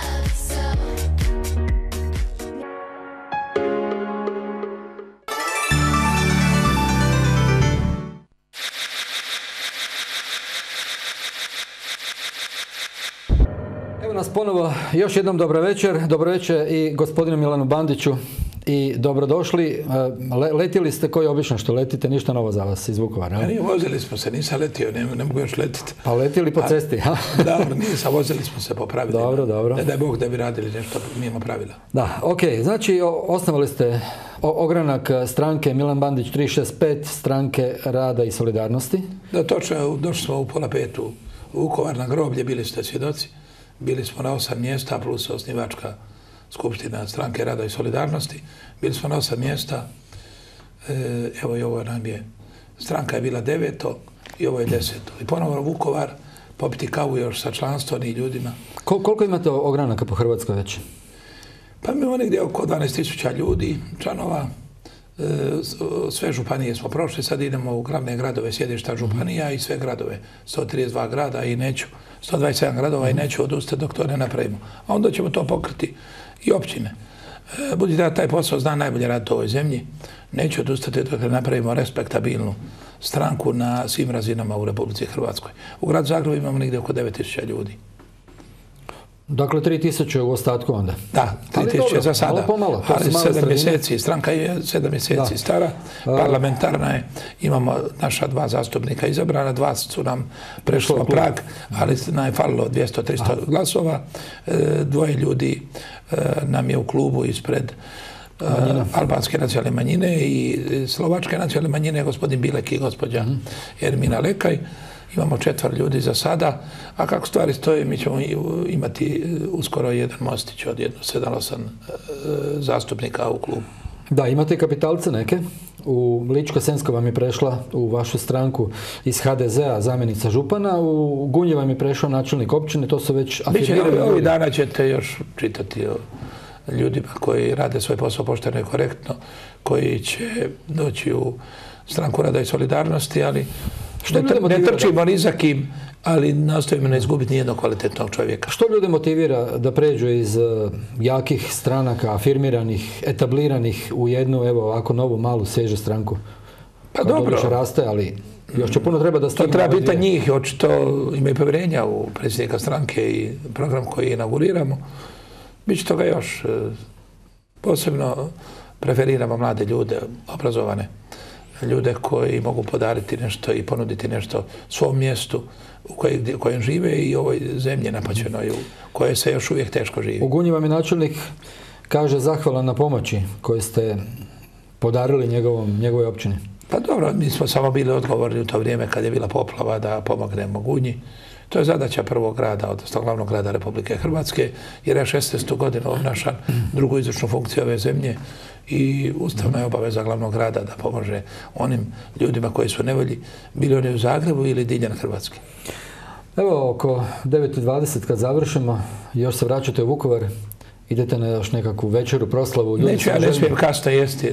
Nas ponovo, još jednom dobro večer, dobro večer i gospodinu Milanu Bandiću i dobrodošli. Letili ste koji obično što letite, ništa novo za vas iz Vukovara. A nije, vozili smo se, nisam letio, ne, ne mogu još letiti. Pa letili po cesti, ha? Dobro, nisam, vozili smo se po pravilima. Dobro, dobro. Ne daj Bog da bi radili nešto mimo pravila. Da, ok, znači osnovali ste ogranak stranke Milan Bandić tri šest pet, stranke rada i solidarnosti. Da, točno, došli smo u pola pet u Vukovar na groblje, bili ste svjedoci. Bili smo na osam mjesta plus osnivačka skupština stranke rada i solidarnosti. Bili smo na osam mjesta. evo i ovo nam je, stranka je bila deveto i ovo je deseto. I ponovno Vukovar, popiti kavu još sa članstvom i ljudima. Koliko imate ogranaka po Hrvatskoj već? Pa mi imamo negdje oko dvanaest tisuća ljudi, članova. Sve županije smo prošli, sad idemo u glavne gradove sjedišta županija i sve gradove. sto trideset dva grada i neću, sto dvadeset sedam gradova i neću odustati dok to ne napravimo. A onda ćemo to pokriti i općine. Budite da taj posao zna najbolje raditi u ovoj zemlji. Neću odustati dok ne napravimo respektabilnu stranku na svim razinama u Republici Hrvatskoj. U gradu Zagrebu imamo negdje oko devet tisuća ljudi. Dakle, tri tisuće u ostatku onda? Da, tri tisuće za sada. Ali sedam mjeseci, stranka je sedam mjeseci stara, parlamentarna je. Imamo naša dva zastupnika izabrana, dva su nam prešlo prag, ali nam je falilo dvjesto do tristo glasova. Dvoje ljudi nam je u klubu ispred albanske nacionalne manjine i slovačke nacionalne manjine, gospodin Bilek i gospođa Ermina Lekaj. Imamo četvr ljudi za sada, a kako stvari stoje, mi ćemo imati uskoro jedan mostić od jedno sedam osam zastupnika u klubu. Da, imate i kapitalce neke. U Ličko-Senjskoj vam je prešla u vašu stranku iz ha de zea zamjenica župana, u Gunji vam je prešao načelnik općine, to su već afirmirani. Ovih dana ćete još čitati o ljudima koji rade svoj posao pošteno i korektno, koji će doći u stranku Rada i solidarnosti, ali ne trčimo ni za kim, ali nastojimo ne izgubiti nijednog kvalitetnog čovjeka. Što ljude motivira da pređu iz jakih stranaka, afirmiranih, etabliranih u jednu, evo ovako novu, malu, svježu stranku? Pa dobro. Kao raste, ali još će puno treba da stigne. To treba biti njih, očito imaju povjerenja u predsjednika stranke i program koji inauguriramo. Biće toga još. Posebno preferiramo mlade ljude, obrazovane. Ljude koji mogu podariti nešto i ponuditi nešto svom mjestu u kojem žive i ovoj zemlji napaćenoj u kojoj se još uvijek teško živi. U Gunji vam je načelnik, kaže, zahvalan na pomoći koju ste podarili njegovoj općini. Pa dobro, mi smo samo bili odgovorni u to vrijeme kad je bila poplava da pomognemo Gunji. To je zadaća prvog grada, odnosno glavnog grada Republike Hrvatske, jer je šesnaestu godinu obnašan drugu izvršnu funkciju ove zemlje i ustavna je obaveza glavnog grada da pomože onim ljudima koji su u nevolji, bili oni u Zagrebu ili diljem Hrvatske. Evo, oko devet i dvadeset kad završimo, još se vraćate u Vukovar, idete na još nekakvu večeru, proslavu. Neću, ja ne smijem kasno jesti.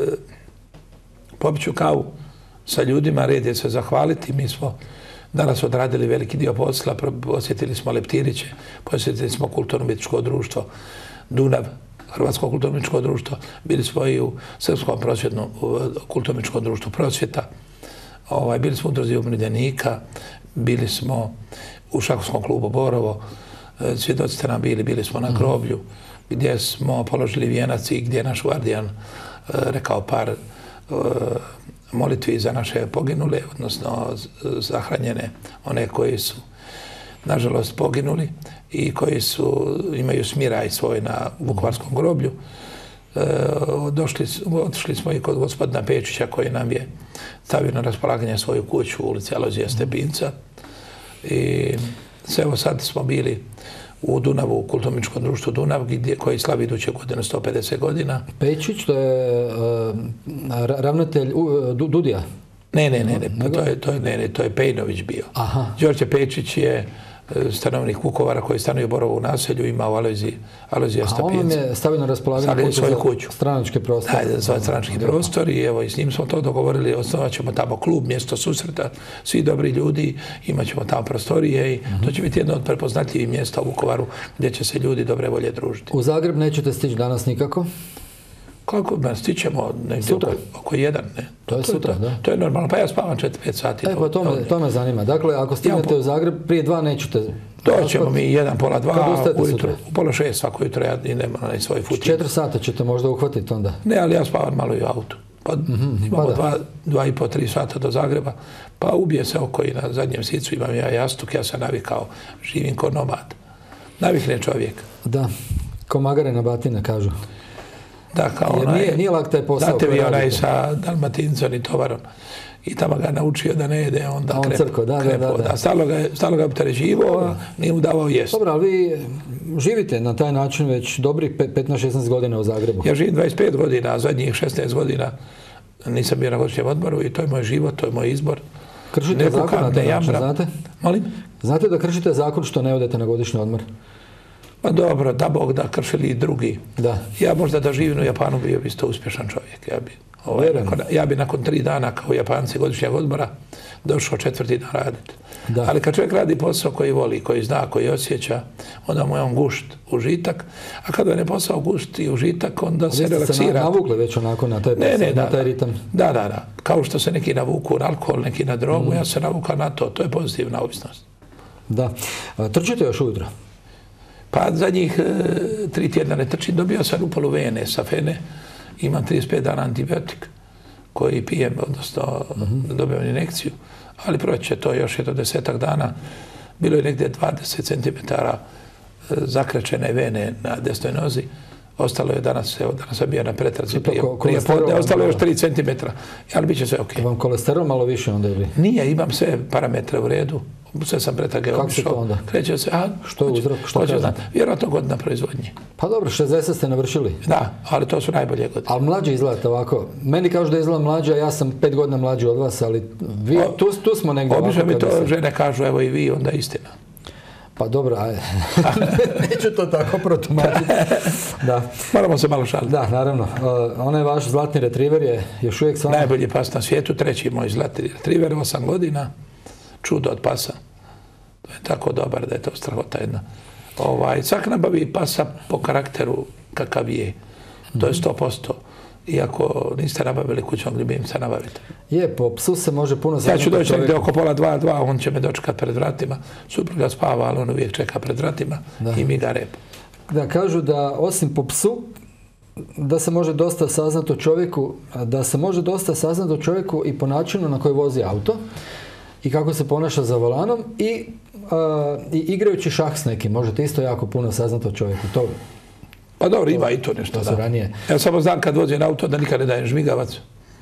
Popit ću kavu sa ljudima, red je se zahvaliti. Mi smo danas odradili veliki dio posla, posjetili smo Leptiriće, posjetili smo kulturno-umjetničko društvo Dunav, Hrvatsko kulturno-umjetničko društvo, bili smo i u Srpskom prosvjetnom kulturno-umjetničkom društvu Prosvjeta, bili smo u Udruzi umirovljenika, bili smo u šahovskom klubu Borovo, svjedoci ste nam bili, bili smo na groblju, gdje smo položili vijenac i gdje je naš Vardijan rekao par molitvi za naše poginule, odnosno zahranjene, one koji su nažalost poginuli i koji su, imaju smiraj svoj na Vukovarskom groblju. Došli, otišli smo i kod gospodina Pečića koji nam je stavio na raspolaganje svoju kuću u ulici Alojzija Stepinca. I evo sad smo bili u Dunavu, u kulturno-umjetničkom društvu Dunav, gdje, koji slavi iduće godine sto pedeset godina. Pečić, to je uh, ravnatelj uh, Dudija? Ne, ne, ne, ne, to je, to je, ne, ne, to je Pejnović bio. Aha. Đorđe Pečić je stanovnik Vukovara koji stanuje u Borovu u naselju, ima u Alojziji, Alojzija Stepinca. A on je stavio na raspolaganje svoju kuću. Stranački prostor. Da, za stranački prostor i evo i s njim smo to dogovorili, osnovat ćemo tamo klub, mjesto susreta, svi dobri ljudi, imat ćemo tamo prostorije i mm-hmm. to će biti jedno od prepoznatljivih mjesta u Vukovaru gdje će se ljudi dobre volje družiti. U Zagreb nećete stići danas nikako? Kako me stićemo negdje oko, oko jedan, ne? To je to, sutra, to, da. To je normalno, pa ja spavam četiri pet sati. E, pa to, to, me, to me zanima. Dakle, ako stignete ja, u Zagreb, prije dva nećete... Doćemo mi jedan, pola dva, ujutro, u pola šest svako jutro ja idem na svoj futin. Četiri sata ćete možda uhvatiti onda? Ne, ali ja spavam malo i u autu. Pa mm-hmm, imamo pa dva, dva i po, tri sata do Zagreba, pa ubije se oko i na zadnjem sicu imam ja jastuk, ja sam navikao, živim ko nomad. Navikne čovjek. Da, ko magare na batine, kažu. Da, kao onaj, nije, nije lak taj posao. Znate vi onaj sa Dalmatincom i tovarom. I tamo ga naučio da ne jede, onda on krepo. Crko, da, krepo, da, da, da. Stalo ga, stalo ga opterećivo, a nije mu davao jest. Dobro, ali vi živite na taj način već dobrih petnaest šesnaest godina u Zagrebu. Ja živim dvadeset pet godina, a zadnjih šesnaest godina nisam bio na godišnjem odmoru i to je moj život, to je moj izbor. Kršite zakon na taj način, znate? Molim? Znate da kršite zakon što ne odete na godišnji odmor? Pa dobro, da Bog da kršili i drugi. Da. Ja možda da živim u Japanu bio bi isto uspješan čovjek. Ja bi, ovaj, nakon, ja bi nakon tri dana kao Japanci godišnjeg odmora došao četvrti dan raditi. Da. Ali kad čovjek radi posao koji voli, koji zna, koji osjeća, onda mu je on gušt, užitak. A kada je posao gušt i užitak, onda se relaksira. Vi ste se navukli već onako na taj, ne, ne, na da, taj ritam? Da, da, da. Kao što se neki navuku na alkohol, neki na drogu, mm. ja se navukao na to. To je pozitivna ovisnost. Da. Trčite još ujutro? Pa zadnjih e, tri tjedna ne trčim. Dobio sam upalu vene sa fene. Imam trideset pet dana antibiotik koji pijem, odnosno mm-hmm. dobijem injekciju. Ali proće to još jedno desetak dana. Bilo je negdje dvadeset centimetara zakrečene vene na desnoj nozi. Ostalo je danas, evo danas sam bio na pretrazi prije, prije podne, ostalo je još tri centimetra. Ali bit će sve ok. Vam kolesterol malo više onda ili? Nije, imam sve parametre u redu. Sve sam pretrage obišao. Kako se to onda? Kreće se, a? Što je uzrok? Što kaže? Vjerojatno godina proizvodnje. Pa dobro, šezdeset ste navršili. Da, ali to su najbolje godine. Ali mlađe izgledate ovako. Meni kažu da izgleda mlađa, ja sam pet godina mlađi od vas, ali vi, o, tu, tu smo negdje ovako. Obično mi to se... žene kažu, evo i vi, onda istina. Pa dobro, ajde. Neću to tako protumačiti. Da. Moramo se malo šaliti. Da, naravno. Uh, onaj vaš zlatni retriver je još uvijek s vama? Najbolji pas na svijetu, treći moj zlatni retriver, osam godina, čudo od pasa. To je tako dobar da je to strahota jedna. Ovaj, svak nabavi pasa po karakteru kakav je. To je sto posto. Iako niste nabavili kućnog ljubimca, nabavite. Je, po psu se može puno... Ja ću doći negdje oko pola dva, dva, on će me dočekat pred vratima. Supruga spava, ali on uvijek čeka pred vratima da. I mi ga repa. Da, kažu da osim po psu, da se može dosta saznati o čovjeku, da se može dosta saznati o čovjeku i po načinu na koji vozi auto i kako se ponaša za volanom i, uh, i igrajući šah s nekim. Možete isto jako puno saznati o čovjeku. To Pa dobro, ima i to nešto, to da. Ranije. Ja samo znam kad vozim auto da nikad ne dajem žmigavac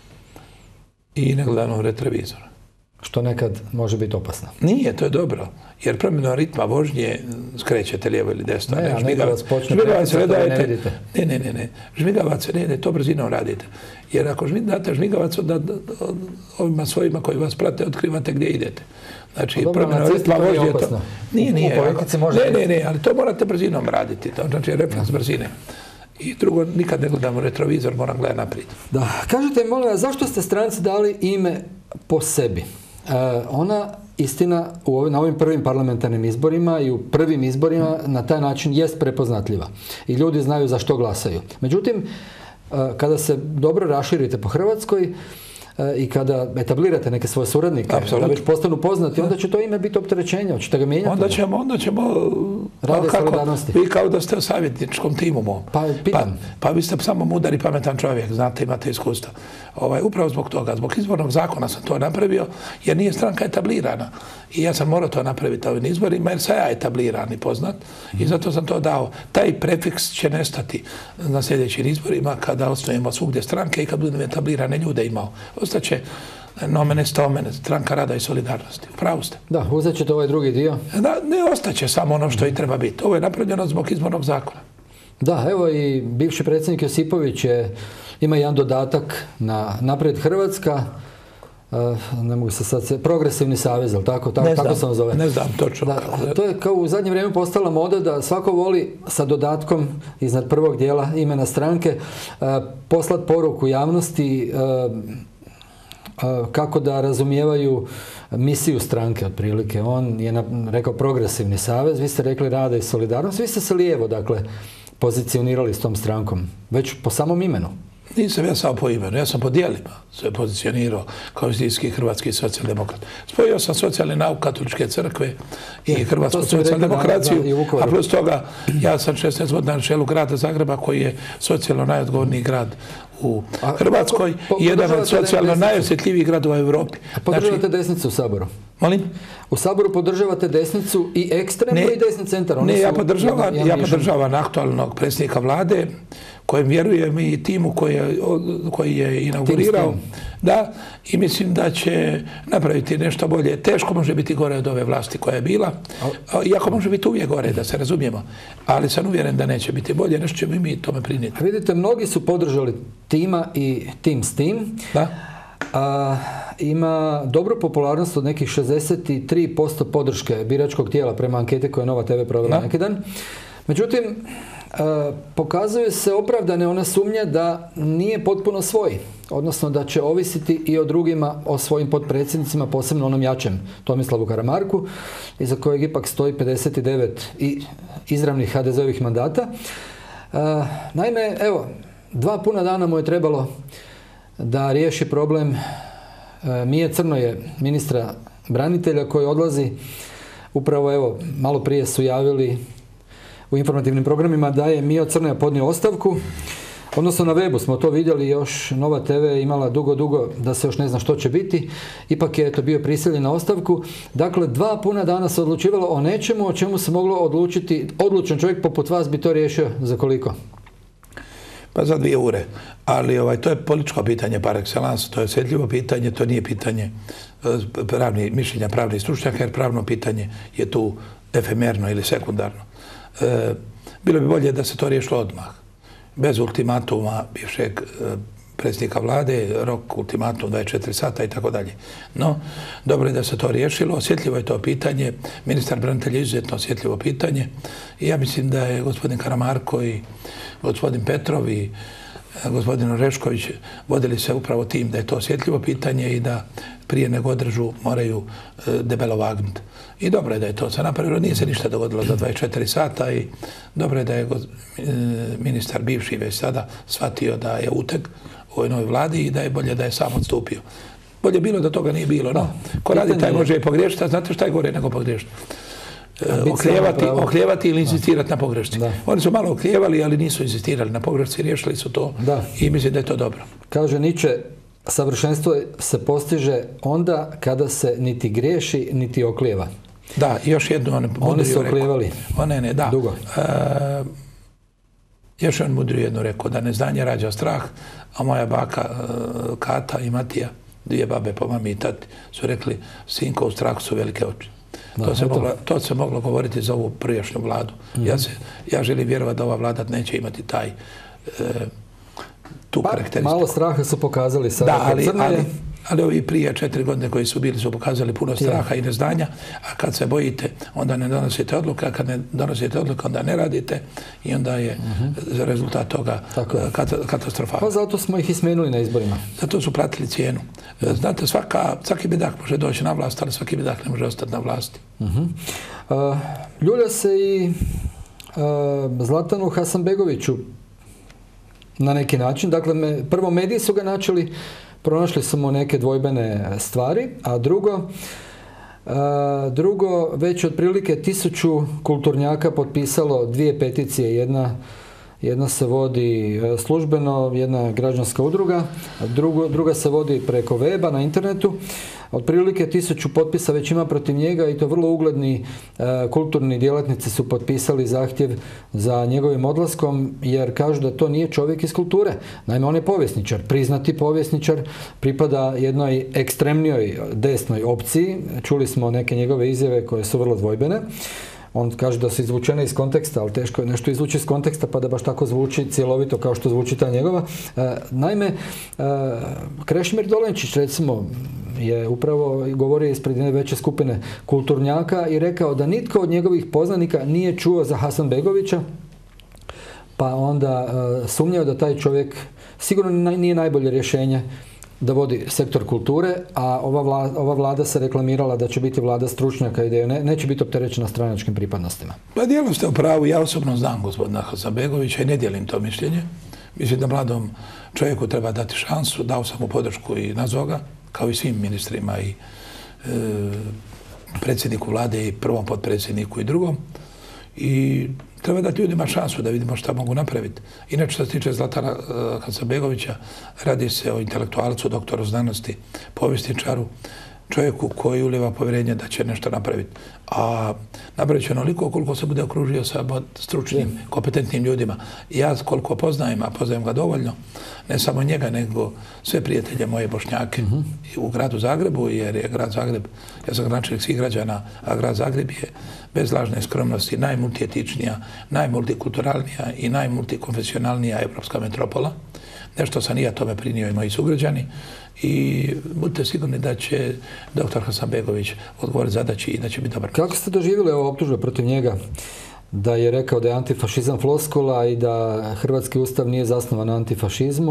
i ne gledam retrovizor. Što nekad može biti opasno. Nije, to je dobro. Jer promjenom ritma vožnje skrećete lijevo ili desno. Ne, ne, žmigavac počne žmigavac ne dajete. Ne, ne, ne, ne. Žmigavac ne ide, to brzinom radite. Jer ako date žmigavac, onda ovima svojima koji vas prate otkrivate gdje idete. Znači, promjenom ritma vožnje to... Nije, nije. Ne, ne, ne, ali to morate brzinom raditi. To znači refleks brzine. I drugo, nikad ne gledamo retrovizor, moram gledati naprijed. Da. Kažete, molim vas, zašto ste stranci dali ime po sebi? Uh, ona, istina, u ovim, na ovim prvim parlamentarnim izborima i u prvim izborima na taj način jest prepoznatljiva. I ljudi znaju za što glasaju. Međutim, uh, kada se dobro raširite po Hrvatskoj, i kada etablirate neke svoje suradnike, da već postanu poznati, onda će to ime biti opterećenje, hoćete ga mijenjati? Onda ćemo, onda ćemo... Rade solidarnosti. Vi kao da ste u savjetničkom timu mom. Pa, pitam. Pa, pa vi ste samo mudar i pametan čovjek, znate, imate iskustva. Ovaj, upravo zbog toga, zbog izbornog zakona sam to napravio, jer nije stranka etablirana. I ja sam morao to napraviti ovim izborima, jer sam ja etabliran i poznat. I zato sam to dao. Taj prefiks će nestati na sljedećim izborima kada osnovimo svugdje stranke i kad budemo etablirane ljude imao. Ostaće nomen est omen, stranka rada i solidarnosti. Upravo ste. Da, uzet ćete ovaj drugi dio. Da, ne ostaće samo ono što i treba biti. Ovo je napravljeno zbog izbornog zakona. Da, evo i bivši predsjednik Josipović je, ima jedan dodatak na Naprijed Hrvatska, uh, ne mogu se sad, Progresivni savez, ali tako, tako, tako se on zove. Ne znam točno. Da, to je kao u zadnje vrijeme postala moda da svako voli sa dodatkom iznad prvog dijela imena stranke uh, poslat poruku javnosti uh, kako da razumijevaju misiju stranke otprilike. On je rekao Progresivni savez, vi ste rekli Rada i solidarnost, vi ste se lijevo, dakle, pozicionirali s tom strankom, već po samom imenu. Nisam ja samo po imenu, ja sam po dijelima se pozicionirao kao istinski hrvatski socijaldemokrat. Spojio sam socijalni nauk katoličke crkve i je, hrvatsku socijaldemokraciju, a plus toga ja sam šesnaest godina na čelu grada Zagreba koji je socijalno najodgovorniji grad u a, Hrvatskoj i jedan od socijalno najosjetljivijih gradova u Europi. A podržavate znači, desnicu u Saboru? Molim? U Saboru podržavate desnicu i ekstremno ne, i desni centar. Oni ne, ja podržavam, ja podržavam aktualnog predsjednika vlade kojem vjerujem i timu koji je, koji je inaugurirao. Da, i mislim da će napraviti nešto bolje. Teško može biti gore od ove vlasti koja je bila, iako može biti uvijek gore, da se razumijemo. Ali sam uvjeren da neće biti bolje, nešto ćemo i mi tome prinijeti. Vidite, mnogi su podržali tima i tim s tim. Da. A, ima dobru popularnost od nekih šezdeset tri posto podrške biračkog tijela prema ankete koje je Nova te ve provela neki dan. Međutim, a, pokazuje se opravdane ona sumnja da nije potpuno svoj, odnosno da će ovisiti i o drugima, o svojim potpredsjednicima, posebno onom jačem Tomislavu Karamarku, iza kojeg ipak stoji pedeset devet i izravnih ha de ze ovih mandata. A, naime, evo, dva puna dana mu je trebalo da riješi problem Mije Crnoje, ministra branitelja, koji odlazi. Upravo, evo, malo prije su javili u informativnim programima da je Mijo Crnoja podnio ostavku. Odnosno na webu smo to vidjeli, još Nova te ve imala dugo, dugo da se još ne zna što će biti. Ipak je to bio prisiljen na ostavku. Dakle, dva puna dana se odlučivalo o nečemu o čemu se moglo odlučiti. Odlučan čovjek poput vas bi to riješio za koliko? Pa za dvije ure. Ali ovaj, to je političko pitanje par excellence, to je osjetljivo pitanje, to nije pitanje pravni, mišljenja pravnih stručnjaka, jer pravno pitanje je tu efemerno ili sekundarno. E, bilo bi bolje da se to riješilo odmah. Bez ultimatuma bivšeg predsjednika vlade, rok ultimatum dvadeset četiri sata i tako dalje. No, dobro je da se to riješilo, osjetljivo je to pitanje, ministar branitelja je izuzetno osjetljivo pitanje i ja mislim da je gospodin Karamarko i gospodin Petrov i gospodin Orešković vodili se upravo tim da je to osjetljivo pitanje i da prije nego održu moraju debelo vagnuti. I dobro je da je to se napravilo, nije se ništa dogodilo za dvadeset četiri sata i dobro je da je ministar bivši već sada shvatio da je uteg u ovoj novoj vladi i da je bolje da je sam odstupio. Bolje bilo da toga nije bilo, no. Ko radi taj može i pogriješiti, a znate šta je gore nego pogriješiti? Oklijevati, oklijevati ili insistirati na pogrešci. Oni su malo oklijevali, ali nisu insistirali na pogrešci, riješili su to i mislim da je to dobro. Kaže Nietzsche, savršenstvo se postiže onda kada se niti griješi, niti oklijeva. Da, još jednu on mudriju Oni su oklijevali. One ne, da. Dugo. E, još on mudriju jednu rekao, da neznanje rađa strah, a moja baka Kata i Matija, dvije babe po mami i tati, su rekli, sinko, u strahu su velike oči. Da, to, se moglo, to se moglo govoriti za ovu prijašnju vladu. Mm-hmm. ja, se, ja želim vjerovati da ova vlada neće imati taj e, tu pa, karakteristiku. Malo straha su pokazali sada. Da, ali, ali, ali ovi prije četiri godine koji su bili su pokazali puno straha ja. i neznanja, a kad se bojite, onda ne donosite odluke, a kad ne donosite odluke, onda ne radite i onda je mm-hmm. rezultat toga katastrofalan. Pa zato smo ih ismenuli na izborima. Zato su platili cijenu. Znate, svaka, svaki bedak može doći na vlast, ali svaki bedak ne može ostati na vlasti. Mm-hmm. uh, ljulja se i uh, Zlatanu Hasanbegoviću na neki način. Dakle, me, prvo mediji su ga načeli, pronašli su mu neke dvojbene stvari, a drugo, a, drugo već otprilike tisuću kulturnjaka potpisalo dvije peticije. Jedna, jedna se vodi službeno, jedna građanska udruga, a drugo, druga se vodi preko weba na internetu. Otprilike tisuću potpisa već ima protiv njega i to vrlo ugledni e, kulturni djelatnici su potpisali zahtjev za njegovim odlaskom jer kažu da to nije čovjek iz kulture. Naime, on je povjesničar, priznati povjesničar, pripada jednoj ekstremnijoj desnoj opciji. Čuli smo neke njegove izjave koje su vrlo dvojbene. On kaže da su izvučene iz konteksta, ali teško je nešto izvući iz konteksta pa da baš tako zvuči cjelovito kao što zvuči ta njegova. E, naime, e, Krešimir Dolenčić recimo je upravo govorio ispred jedne veće skupine kulturnjaka i rekao da nitko od njegovih poznanika nije čuo za Hasanbegovića, pa onda e, sumnjao da taj čovjek sigurno nije najbolje rješenje da vodi sektor kulture, a ova vlada, ova vlada se reklamirala da će biti vlada stručnjaka i da ne, neće biti opterećena stranačkim pripadnostima. Pa dijelom ste u pravu, ja osobno znam gospodina Hasanbegovića i ne dijelim to mišljenje. Mislim da mladom čovjeku treba dati šansu, dao sam mu podršku i nazvao ga, kao i svim ministrima i e, predsjedniku vlade i prvom potpredsjedniku i drugom. I treba dati ljudima šansu da vidimo šta mogu napraviti. Inače, što se tiče Zlatana uh, Hasanbegovića, radi se o intelektualcu, doktoru znanosti, povjesničaru, čovjeku koji ulijeva povjerenje da će nešto napraviti. A napravit će onoliko koliko se bude okružio sa stručnim, kompetentnim ljudima. Ja koliko poznajem, a poznajem ga dovoljno, ne samo njega, nego sve prijatelje moje Bošnjake mm-hmm. u gradu Zagrebu, jer je grad Zagreb, ja sam gradonačelnik svih građana, a grad Zagreb je bez lažne skromnosti najmultietičnija, najmultikulturalnija i najmultikonfesionalnija evropska metropola. Nešto sam i ja tome prinio i moji sugrađani. I budite sigurni da će doktor Hasanbegović odgovoriti zadaći i da će biti dobar. Kako ste doživjeli ovo optužbe protiv njega? Da je rekao da je antifašizam floskula i da hrvatski ustav nije zasnovan na antifašizmu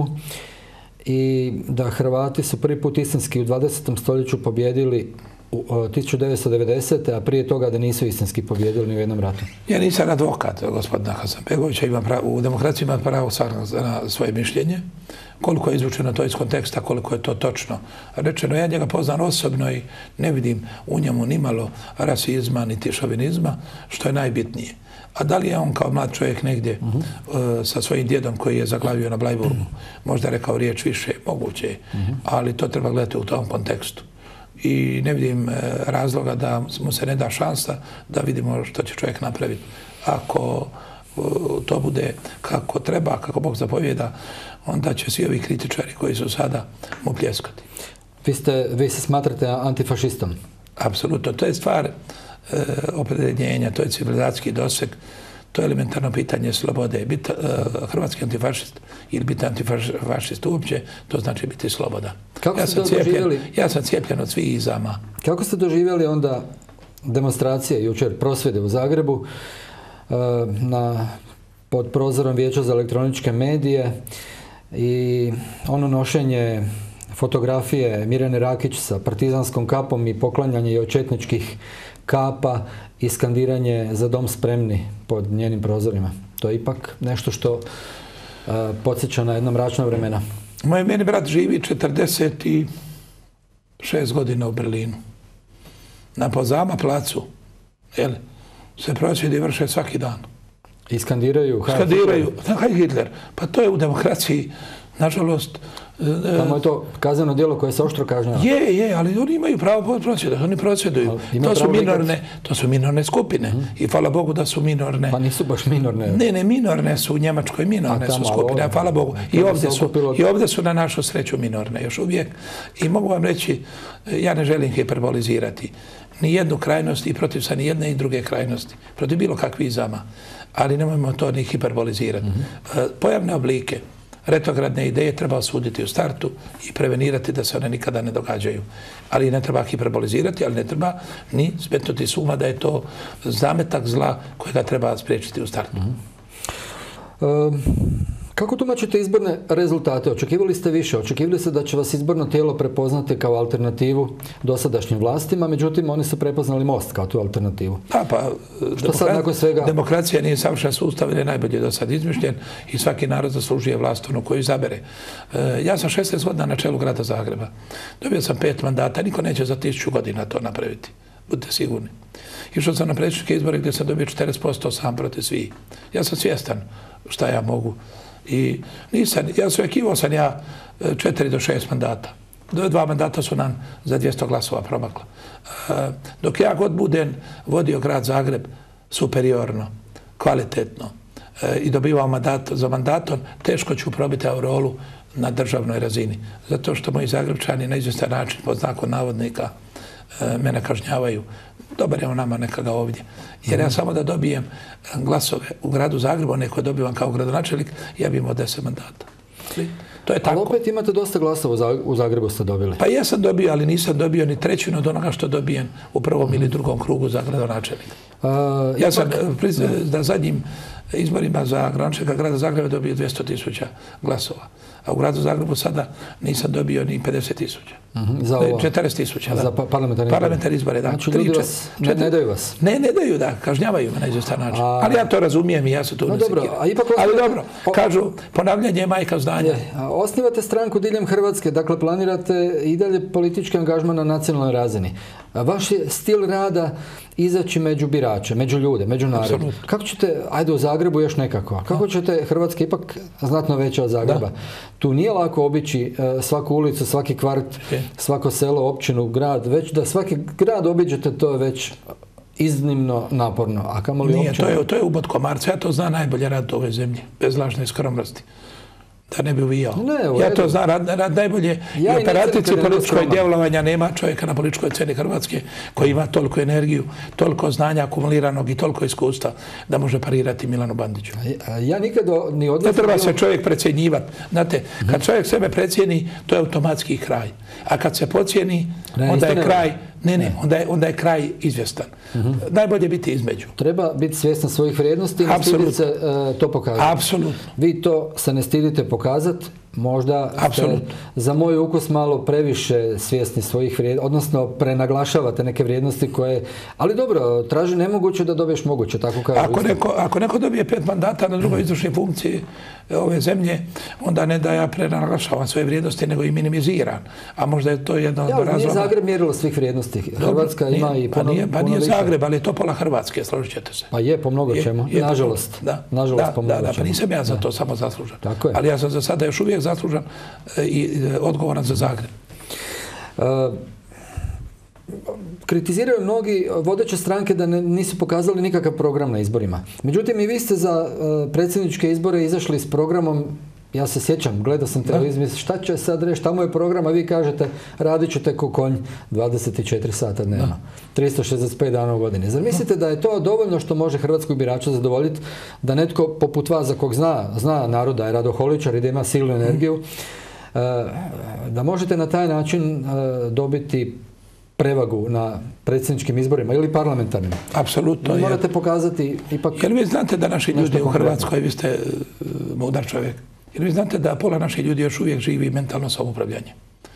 i da Hrvati su prvi put istinski u dvadesetom stoljeću pobjedili u tisuću devetsto devedesete. a prije toga da nisu istinski pobjedili ni u jednom ratu. Ja nisam advokat gospodina Hasanbegovića, imam pravo, u demokraciji imam pravo na svoje mišljenje. Koliko je izvučeno to iz konteksta, koliko je to točno rečeno. Ja njega poznam osobno i ne vidim u njemu nimalo rasizma niti šovinizma, što je najbitnije. A da li je on kao mlad čovjek negdje uh-huh. uh, sa svojim djedom koji je zaglavio na Blajburgu, uh-huh. možda rekao riječ više, moguće, uh-huh. ali to treba gledati u tom kontekstu. I ne vidim uh, razloga da mu se ne da šansa da vidimo što će čovjek napraviti. Ako uh, to bude kako treba, kako Bog zapovjeda, onda će svi ovi kritičari koji su sada mu pljeskati. Vi, ste, vi se smatrate antifašistom? Apsolutno. To je stvar e, opredjeljenja, to je civilizacijski doseg, to je elementarno pitanje slobode. Biti e, hrvatski antifašist ili biti antifašist uopće, to znači biti slobodan. Kako ja, ste sam cijepljen, doživjeli? ja sam cijepljen od svih izama. Kako ste doživjeli onda demonstracije, jučer prosvjede u Zagrebu, e, na, pod prozorom Vijeća za elektroničke medije, i ono nošenje fotografije Mirjane Rakić sa partizanskom kapom i poklanjanje joj četničkih kapa i skandiranje za dom spremni pod njenim prozorima? To je ipak nešto što uh, podsjeća na jedna mračna vremena. Moj meni brat živi četrdeset šest godina u Berlinu. Na Pozama placu jel, se prosvjedi vrše svaki dan. I skandiraju Heil Skandiraju, Heil Hitler. Pa to je u demokraciji, nažalost... Tamo je to kazneno djelo koje se oštro kažnjava. Je, je, ali oni imaju pravo prosvjeda, oni prosvjeduju. To su, minorne, to su minorne skupine. Hmm. I hvala Bogu da su minorne. Pa nisu baš minorne. Ne, ne, minorne su u Njemačkoj, minorne tamo, su skupine, a hvala Bogu. I ovdje, su, okupilo... I ovdje su na našu sreću minorne još uvijek. I mogu vam reći, ja ne želim hiperbolizirati ni jednu krajnost i protiv sa ni jedne i druge krajnosti. Protiv bilo kakvih izama. Ali nemojmo to ni hiperbolizirati. Mm-hmm. Pojavne oblike, retrogradne ideje treba osuditi u startu i prevenirati da se one nikada ne događaju. Ali ne treba hiperbolizirati, ali ne treba ni smetnuti suma da je to zametak zla kojega treba spriječiti u startu. Mm-hmm. um... Kako tumačite izborne rezultate? Očekivali ste više, očekivali ste da će vas izborno tijelo prepoznati kao alternativu dosadašnjim vlastima, međutim oni su prepoznali Most kao tu alternativu. Pa, pa, Što sad nakon svega... Demokracija nije savršen sustav, jer je najbolje do sad izmišljen i svaki narod zaslužuje vlast onu koju izabere. E, ja sam šesnaest godina na čelu grada Zagreba. Dobio sam pet mandata, niko neće za tisuću godina to napraviti. Budite sigurni. Išao sam na predsjedničke izbore gdje sam dobio četrdeset posto sam protiv svih. Ja sam svjestan šta ja mogu. I nisam, ja sam očekivao sam ja četiri do šest mandata. Do dva mandata su nam za dvjesto glasova promakla. E, dok ja god budem vodio grad Zagreb superiorno, kvalitetno e, i dobivao mandat za mandatom, teško ću probiti aureolu na državnoj razini. Zato što moji Zagrebčani na izvjestan način, pod znakom navodnika, e, mene kažnjavaju. Dobar je on nama nekaga ovdje. Jer ja samo da dobijem glasove u gradu Zagrebu, neko dobivam kao gradonačelnik, ja bi imao deset mandata. To je tako. Ali opet imate dosta glasova u Zagrebu ste dobili. Pa ja sam dobio, ali nisam dobio ni trećinu od onoga što dobijem u prvom ili drugom krugu za gradonačelnika. Ja sam na zadnjim izborima za gradonačelnika grada Zagreba dobio dvjesto tisuća glasova. A u gradu Zagrebu sada nisam dobio ni pedeset tisuća. četrdeset tisuća. Za parlamentarne izbore. Parlamentarne izbore, da. Znači ljudi vas, ne, ne daju vas? Ne, ne daju, da. Kažnjavaju me na izvjestan način. Ali ja to razumijem i ja se tu ne sekiram. Ali dobro, kažu, ponavljanje je majka znanja. Osnivate stranku diljem Hrvatske, dakle planirate i dalje politički angažman na nacionalnoj razini. Vaš je stil rada izaći među birače, među ljude, među narod. Kako ćete, ajde u Zagrebu još nekako, kako ćete, Hrvatska ipak znatno veća od Zagreba, tu nije lako obići svaku ulicu, svaki kvart, svako selo, općinu, grad, već da svaki grad obiđete, to je već iznimno naporno. A kamoli nije, općina... to je, to je ubod komarca, ja to znam najbolje rad ove zemlje, bez lažne skromnosti. Da ne bi uvijao. Ne, ja to znam, rad, rad najbolje ja i operatici političkoj djelovanja nema čovjeka na političkoj sceni Hrvatske koji ima toliko energiju, toliko znanja akumuliranog i toliko iskustva da može parirati Milanu Bandiću. Ja, ja nikad ni od... Ne treba se čovjek precjenjivati. Znate, kad čovjek sebe precijeni, to je automatski kraj. A kad se pocijeni, ne, onda je kraj... Ne, ne, onda je, onda je kraj izvjestan. Uh-huh. Najbolje biti između. Treba biti svjestan svojih vrijednosti i ne stiditi se uh, to pokazati. Apsolutno. Vi to se ne stidite pokazati, možda ste za moj ukus malo previše svjesni svojih vrijednosti, odnosno prenaglašavate neke vrijednosti koje... Ali dobro, traži nemoguće da dobiješ moguće, tako kao... Ako neko, ako neko dobije pet mandata na drugoj izvršnoj funkciji ove zemlje, onda ne da ja prenaglašavam svoje vrijednosti, nego i minimiziram. A možda je to jedno od razloga... Ja, nije Zagreb mjerilo svih vrijednosti. Hrvatska dobro, ima nije, i puno, pa nije, pa puno nije više. Zagreb, ali je to pola Hrvatske, složit ćete se. Pa je, po mnogo je, čemu. Je, nažalost. Da, nažalost, da, po mnogo da, da, čemu. pa nisam ja za to da. samo zaslužan. Tako je. Ali ja sam za sada još uvijek zaslužan i odgovoran za Zagreb. Uh, kritiziraju mnogi vodeće stranke da ne, nisu pokazali nikakav program na izborima. Međutim, i vi ste za uh, predsjedničke izbore izašli s programom. Ja se sjećam, gledao sam televiziju, šta će sad reći, šta mu je program, a vi kažete radit ću te ko konj dvadeset četiri sata dnevno, tristo šezdeset pet dana u godini. Zar mislite da je to dovoljno što može hrvatskog birača zadovoljiti, da netko poput vas, za kog zna, zna naroda, je radoholičar i da ima silnu energiju, da možete na taj način dobiti prevagu na predsjedničkim izborima ili parlamentarnim? Apsolutno. Vi morate pokazati ipak... Jer vi znate da naši ljudi u Hrvatskoj, vi ste mudar čovjek, jer vi znate da pola naših ljudi još uvijek živi mentalno samoupravljanje.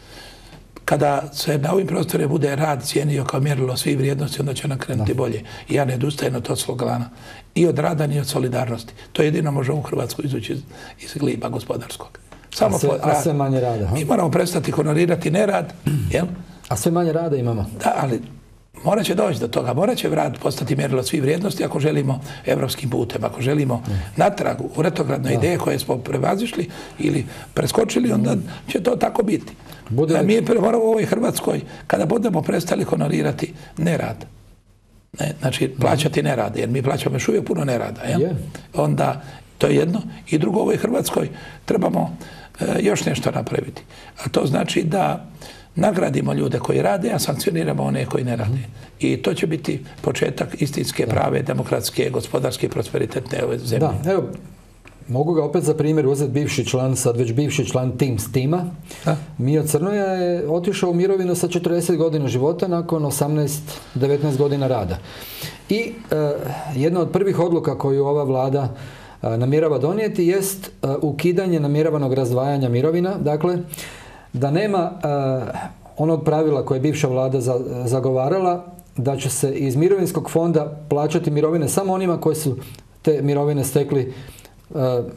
Kada se na ovim prostorima bude rad cijenio kao mjerilo svih vrijednosti, onda će nam krenuti bolje. I ja ne odustajem od tog slogana. I od rada, ni od solidarnosti. To jedino može u Hrvatsku izući iz, iz gliba gospodarskog. Samo a, sve, a sve manje rada. Ha? Mi moramo prestati honorirati nerad, jel? A sve manje rada imamo. Da, ali morat će doći do toga. Morat će rad postati mjerilo svih vrijednosti ako želimo evropskim putem. Ako želimo natrag u retrogradne ideje koje smo prevazišli ili preskočili, onda će to tako biti. Bude li... Mi moramo u ovoj Hrvatskoj, kada budemo prestali honorirati nerad, ne, znači plaćati nerad, jer mi plaćamo još uvijek puno nerada, jel? Yeah. Onda to je jedno. I drugo, u ovoj Hrvatskoj trebamo e, još nešto napraviti. A to znači da nagradimo ljude koji rade, a sankcioniramo one koji ne rade. I to će biti početak istinske, prave, demokratske, gospodarske, prosperitetne ove zemlje. Da, evo, mogu ga opet za primjer uzeti bivši član, sad već bivši član Teams tima. Mio Crnoja je otišao u mirovinu sa četrdeset godina života nakon osamnaest devetnaest godina rada. I e, jedna od prvih odluka koju ova vlada e, namjerava donijeti jest e, ukidanje namjeravanog razdvajanja mirovina. Dakle, da nema uh, onog pravila koje je bivša vlada za, zagovarala, da će se iz mirovinskog fonda plaćati mirovine samo onima koji su te mirovine stekli uh,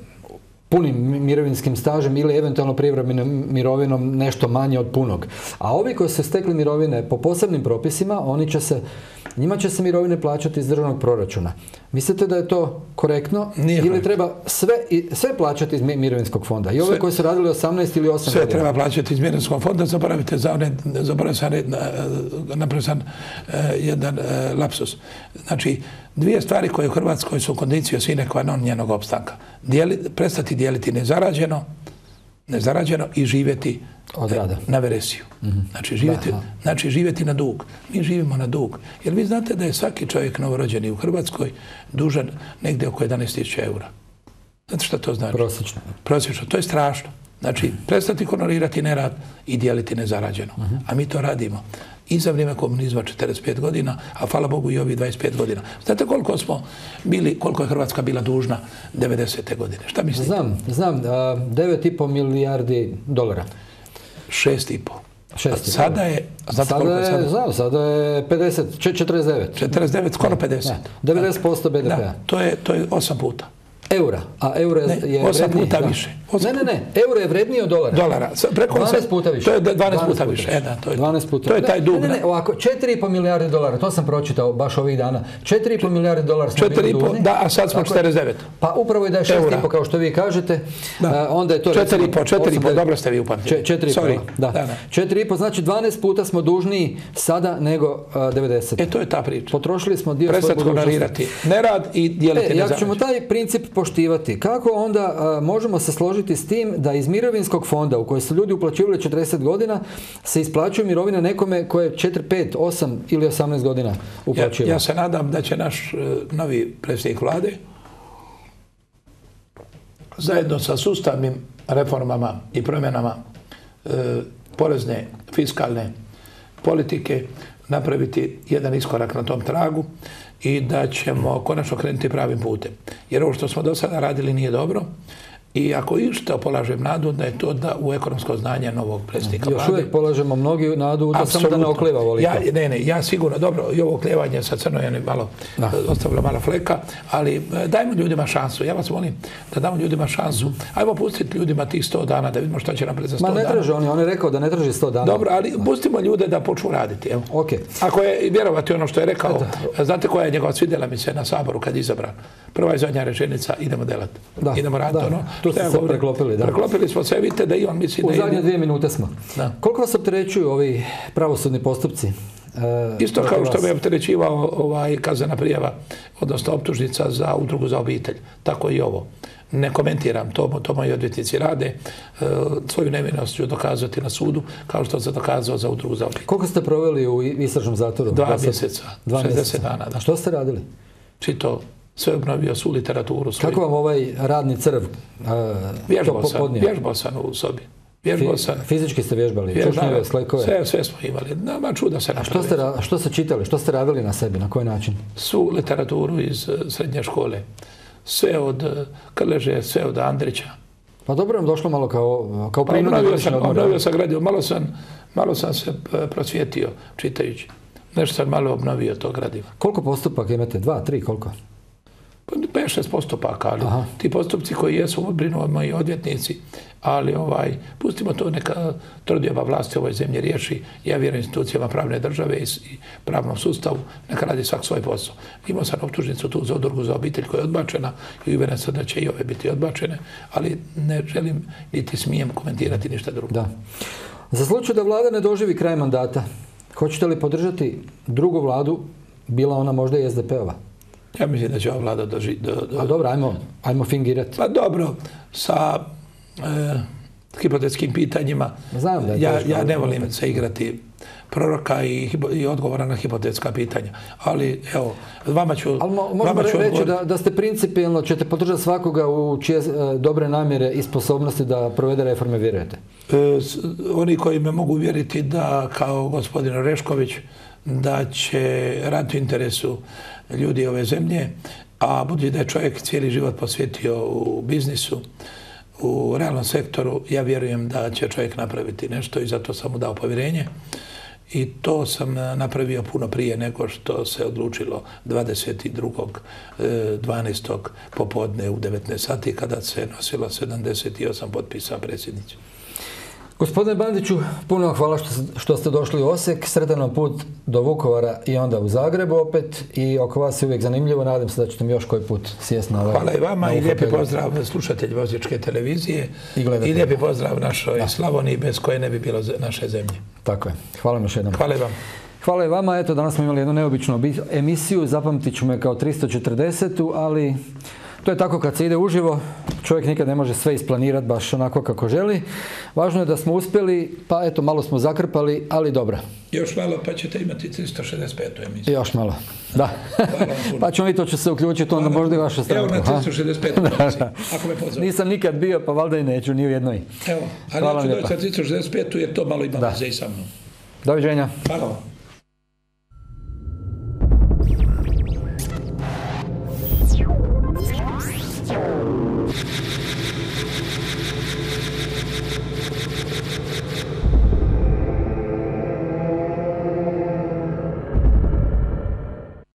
punim mirovinskim stažem ili eventualno privremenom mirovinom nešto manje od punog. A ovi koji su stekli mirovine po posebnim propisima, oni će se, njima će se mirovine plaćati iz državnog proračuna. Mislite da je to korektno? Nije ili korektno. Treba sve, sve plaćati iz mirovinskog fonda? I ove sve, koji su radili osamnaest ili osam sve godina? Sve treba plaćati iz mirovinskog fonda. Zaboravite za one, zaboravite sam, napravio sam uh, jedan uh, lapsus. Znači, dvije stvari koje u Hrvatskoj su kondicija sine qua non njenog opstanka. Dijeli, prestati dijeliti nezarađeno, nezarađeno i živjeti od rada na veresiju. Mm-hmm. Znači, živjeti, da, znači živjeti na dug. Mi živimo na dug. Jer vi znate da je svaki čovjek novorođeni u Hrvatskoj dužan negdje oko jedanaest tisuća eura. Znate što to znači? Prosječno. Prosječno. To je strašno. Znači, prestati honorirati nerad i dijeliti nezarađeno. Mm-hmm. A mi to radimo. I za vrijeme komunizma četrdeset pet godina, a hvala Bogu i ovih dvadeset pet godina. Znate koliko smo bili, koliko je Hrvatska bila dužna devedesete godine? Šta mislite? Znam, znam. devet i pol milijardi dolara. šest i pol. Šest. Sada je, znate sada koliko je sada? Znam, sada je pedeset, četrdeset devet. četrdeset devet, skoro pedeset. devedeset posto be de pe a. Da, to je, to je osam puta. Eura, a euro je, je osam vredniji. puta Da. više. Ne, ne, ne, euro je vredniji od dolara. Dolara. Preko dvanaest puta više. To je dvanaest puta više. E, da, to je, dvanaest puta. To je taj dug. Ne, ne, ne, ovako, četiri i pol milijarde dolara, to sam pročitao baš ovih dana. četiri i pol milijarde dolara smo bili dužni. Da, a sad smo četrdeset devet. Pa upravo je da je šest i pol kao što vi kažete. Da. Onda je to četiri i pol, četiri i pol, dobro ste vi upamtili. četiri i pol, da. četiri i pol, znači dvanaest puta smo dužniji sada nego devedeset. E, to je ta priča. Potrošili smo dio svoje budućnosti. Nerad i dijeliti e, nezameđu. Jak ćemo taj princip poštivati, kako onda a, možemo se složiti s tim da iz mirovinskog fonda u koji su ljudi uplaćivali četrdeset godina se isplaćuju mirovine nekome koje je četiri, pet, osam ili osamnaest godina uplaćivao? Ja, ja se nadam da će naš uh, novi predsjednik vlade zajedno sa sustavnim reformama i promjenama uh, porezne, fiskalne politike napraviti jedan iskorak na tom tragu i da ćemo konačno krenuti pravim putem. Jer ovo što smo do sada radili nije dobro i ako išta polažem nadu da je to da u ekonomsko znanje novog predsjednika vlade. Još uvijek polažemo mnogi nadu da samo da ne oklijeva ovoliko. Ja, ne, ne, ja sigurno, dobro, i ovo oklijevanje sa Crnoj je malo, ostavilo malo fleka, ali dajmo ljudima šansu. Ja vas molim da damo ljudima šansu. Ajmo pustiti ljudima tih sto dana da vidimo što će napraviti za sto dana. Ma ne traže oni, on je rekao da ne traži sto dana. Dobro, ali pustimo ljude da počnu raditi. Evo. Okay. Ako je vjerovati ono što je rekao, znate koja je njegova, svidjela mi se na Saboru kad je izabran. Prva i zadnja rečenica, idemo delati. Da, idemo raditi da. ono. Tu ste se preklopili, da. Preklopili smo se, vidite da i on misli u da... U zadnje dvije minute smo. Da. Koliko vas opterećuju ovi pravosudni postupci? E, Isto kao što me opterećivao ovaj kaznena prijava, odnosno optužnica za udrugu za obitelj. Tako i ovo. Ne komentiram, to, to moji odvjetnici rade. E, svoju nevinost ću dokazati na sudu, kao što sam dokazao za udrugu za obitelj. Koliko ste proveli u istražnom zatvoru? Dva mjeseca, Dva šezdeset dana. Da. A što ste radili? Čito, sve obnovio, svu literaturu. Svoju. Kako vam ovaj radni crv uh, vježbao to sam, podnio? Vježbao sam u sobi. Vježbao sam. Fizički ste vježbali? Čušnjeve, slekove? Sve, sve smo imali. Nama čuda se napravili. A što ste, što ste čitali? Što ste radili na sebi? Na koji način? Svu literaturu iz uh, srednje škole. Sve od uh, Krleže, sve od Andrića. Pa dobro vam došlo malo kao, kao pa prirodni godišnji odmor. Obnovio sam gradio. Malo sam, malo sam se uh, prosvijetio čitajući. Nešto sam malo obnovio to gradivo. Koliko postupaka imate? Dva, tri, koliko? pet šest postupaka, ali Aha. ti postupci koji jesu brinuo moji odvjetnici, ali ovaj, pustimo to neka trodioba vlasti u ovoj zemlji riješi. Ja vjerujem institucijama pravne države i pravnom sustavu, neka radi svak svoj posao. Imao sam optužnicu tu za udrugu za obitelj koja je odbačena i uvjeren sam da će i ove biti odbačene, ali ne želim niti smijem komentirati ništa drugo. Da. Za slučaj da vlada ne doživi kraj mandata, hoćete li podržati drugu vladu, bila ona možda i es de pe-ova? Ja mislim da će ova vlada doži... Do, do... A dobro, ajmo, ajmo fingirati. Pa dobro, sa e, hipotetskim pitanjima. Znam da je ja, teško, ja ne volim se igrati proroka i, i odgovora na hipotetska pitanja. Ali, evo, vama ću... Ali mo, možemo reći odgovor... da, da ste principijelno, ćete podržati svakoga u čije e, dobre namjere i sposobnosti da provede reforme, vjerujete? E, s, oni koji me mogu vjeriti da, kao gospodin Orešković, da će raditi u interesu ljudi ove zemlje, a budući da je čovjek cijeli život posvetio u biznisu, u realnom sektoru, ja vjerujem da će čovjek napraviti nešto i zato sam mu dao povjerenje. I to sam napravio puno prije nego što se odlučilo dvadeset drugog dvanaestog popodne u devetnaest sati kada se nosilo sedamdeset osam potpisa predsjednici. Gospodine Bandiću, puno hvala što, što ste došli u Osijek. Sretan vam put do Vukovara i onda u Zagrebu opet. I oko vas je uvijek zanimljivo. Nadam se da ćete mi još koji put sjest na ovaj... Hvala i vama i lijepi pozdrav slušatelji Osječke televizije. I, I lijepi pozdrav našoj da. Slavoniji bez koje ne bi bilo naše zemlje. Tako je. Hvala vam još jednom. Hvala i vam. Hvala i vama. Eto, danas smo imali jednu neobičnu emisiju. Zapamtit ću me kao tristo četrdesetu, ali... To je tako kad se ide uživo, čovjek nikad ne može sve isplanirati baš onako kako želi. Važno je da smo uspjeli, pa eto, malo smo zakrpali, ali dobro. Još malo pa ćete imati tristo šezdeset petu emisiju. Još malo, da. Pa ćemo i to će se uključiti, onda možda i vaša stranka. Evo na tristo šezdeset petu emisiju, ako me pozove. Nisam nikad bio, pa valjda i neću, ni u jednoj. Evo, ali hvala ja ću doći sa tristo šezdeset petu jer to malo ima veze i sa mnom. Doviđenja. Hvala vam. You